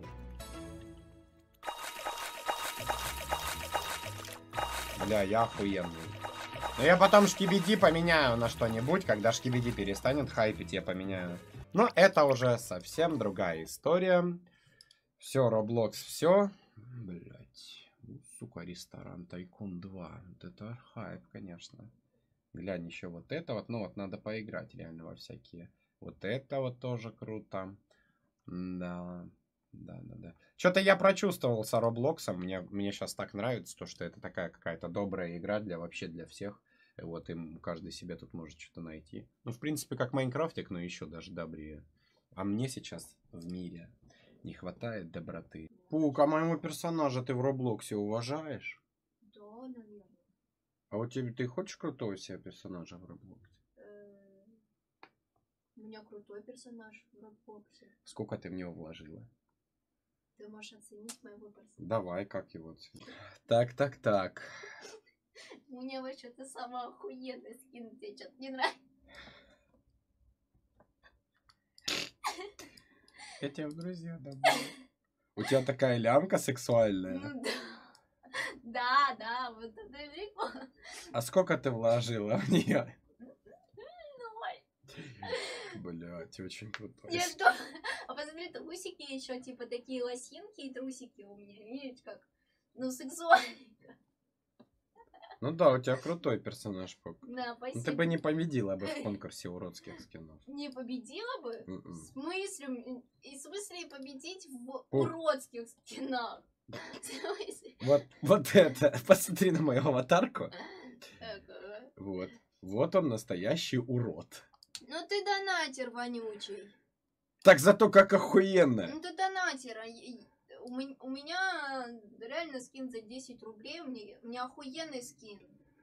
Speaker 2: Бля, я охуенный. Но я потом шкибиди поменяю на что-нибудь, когда шкибиди перестанет хайпить, я поменяю. Но это уже совсем другая история. Все, Roblox, все. Блять. Сука, ресторан Тайкун два. Вот это хайп, конечно. Глянь, еще вот это вот. Ну вот, надо поиграть реально во всякие. Вот это вот тоже круто. Да. Да, да, да. Что-то я прочувствовал с Роблоксом. Мне, мне сейчас так нравится, то, что это такая какая-то добрая игра для вообще для всех. Вот им каждый себе тут может что-то найти. Ну, в принципе, как Майнкрафтик, но еще даже добрее. А мне сейчас в мире не хватает доброты. Пук, а моему персонажа ты в Роблоксе уважаешь?
Speaker 6: Да, наверное.
Speaker 2: А вот тебе ты хочешь крутого себе персонажа в Роблоксе?
Speaker 6: У меня крутой персонаж в Роблоксе.
Speaker 2: Сколько ты в него вложила?
Speaker 6: Ты можешь оценить моего персонажа.
Speaker 2: Давай, как его? Так, так, так.
Speaker 6: Мне вообще-то самый охуенный скин, тебе что-то не нравится?
Speaker 2: Я тебя в друзья добавлю. У тебя такая лямка сексуальная.
Speaker 6: Ну да. Да, да, вот это прикол.
Speaker 2: А сколько ты вложила в нее?
Speaker 6: Ноль.
Speaker 2: Блять, очень круто.
Speaker 6: Я что? А посмотри, трусики еще, типа такие лосинки и трусики у меня. Видите, как? Ну, сексуально.
Speaker 2: Ну да, у тебя крутой персонаж, Пук.
Speaker 6: Да, спасибо.
Speaker 2: Ну, ты бы не победила бы в конкурсе уродских скинов.
Speaker 6: Не победила бы?
Speaker 2: М-м.
Speaker 6: В смысле? И в смысле победить в
Speaker 2: Пук.
Speaker 6: уродских скинах? В смысле?
Speaker 2: Вот, вот это. Посмотри на мою аватарку.
Speaker 6: Ага.
Speaker 2: Вот. Вот он настоящий урод.
Speaker 6: Ну ты донатер вонючий.
Speaker 2: Так зато как охуенно.
Speaker 6: Ну ты донатер. а я- У мен- у меня реально скин за десять рублей. У меня, у меня охуенный скин.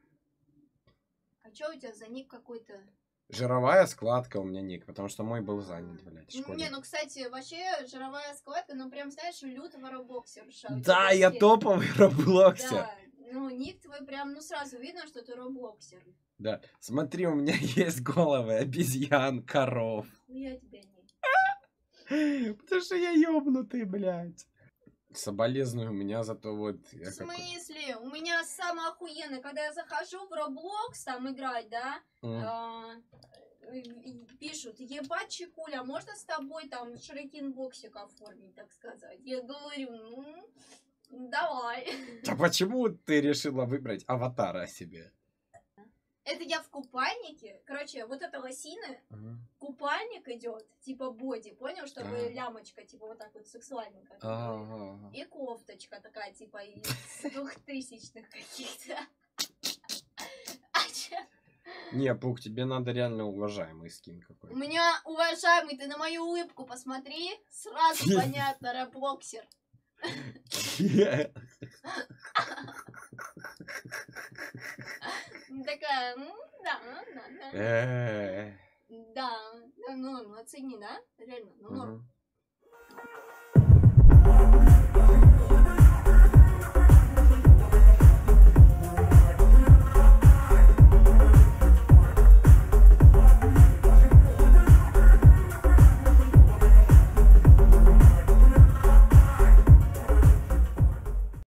Speaker 6: А чё у тебя за ник какой-то?
Speaker 2: Жировая складка у меня ник, потому что мой был занят, блядь, в школе.
Speaker 6: Не, ну кстати, вообще жировая складка, ну прям знаешь, лютого роблоксерша.
Speaker 2: Да, я топовый роблоксер.
Speaker 6: Да, ну ник твой прям, ну сразу видно, что ты роблоксер.
Speaker 2: Да, смотри, у меня есть головы обезьян, коров.
Speaker 6: Хуя тебя нет.
Speaker 2: Потому что я ёбнутый, блядь. Соболезную, у меня зато вот... я
Speaker 6: В
Speaker 2: какой-
Speaker 6: смысле? У меня самое охуенное, когда я захожу в Roblox там играть, да,
Speaker 2: М.
Speaker 6: а, и- пишут, ебать, Чекуля, можно с тобой там шрекинбоксик оформить, так сказать? Я говорю, ну, давай.
Speaker 2: А почему ты решила выбрать аватара себе?
Speaker 6: Это я в купальнике. Короче, вот эта лосина, купальник идет, типа боди, понял, чтобы
Speaker 2: Ага.
Speaker 6: лямочка, типа вот так вот сексуальненько.
Speaker 2: Ага.
Speaker 6: И кофточка такая, типа, из двухтысячных каких-то. А чё?
Speaker 2: Не, Пук, тебе надо реально уважаемый скин
Speaker 6: У
Speaker 2: какой-то.
Speaker 6: меня, уважаемый, ты на мою улыбку посмотри, сразу понятно, роблоксер. Такая, м, да, да, да.
Speaker 2: Э,
Speaker 6: Да, да, ну, оцени, да? Реально, ну, норм.
Speaker 2: мгм.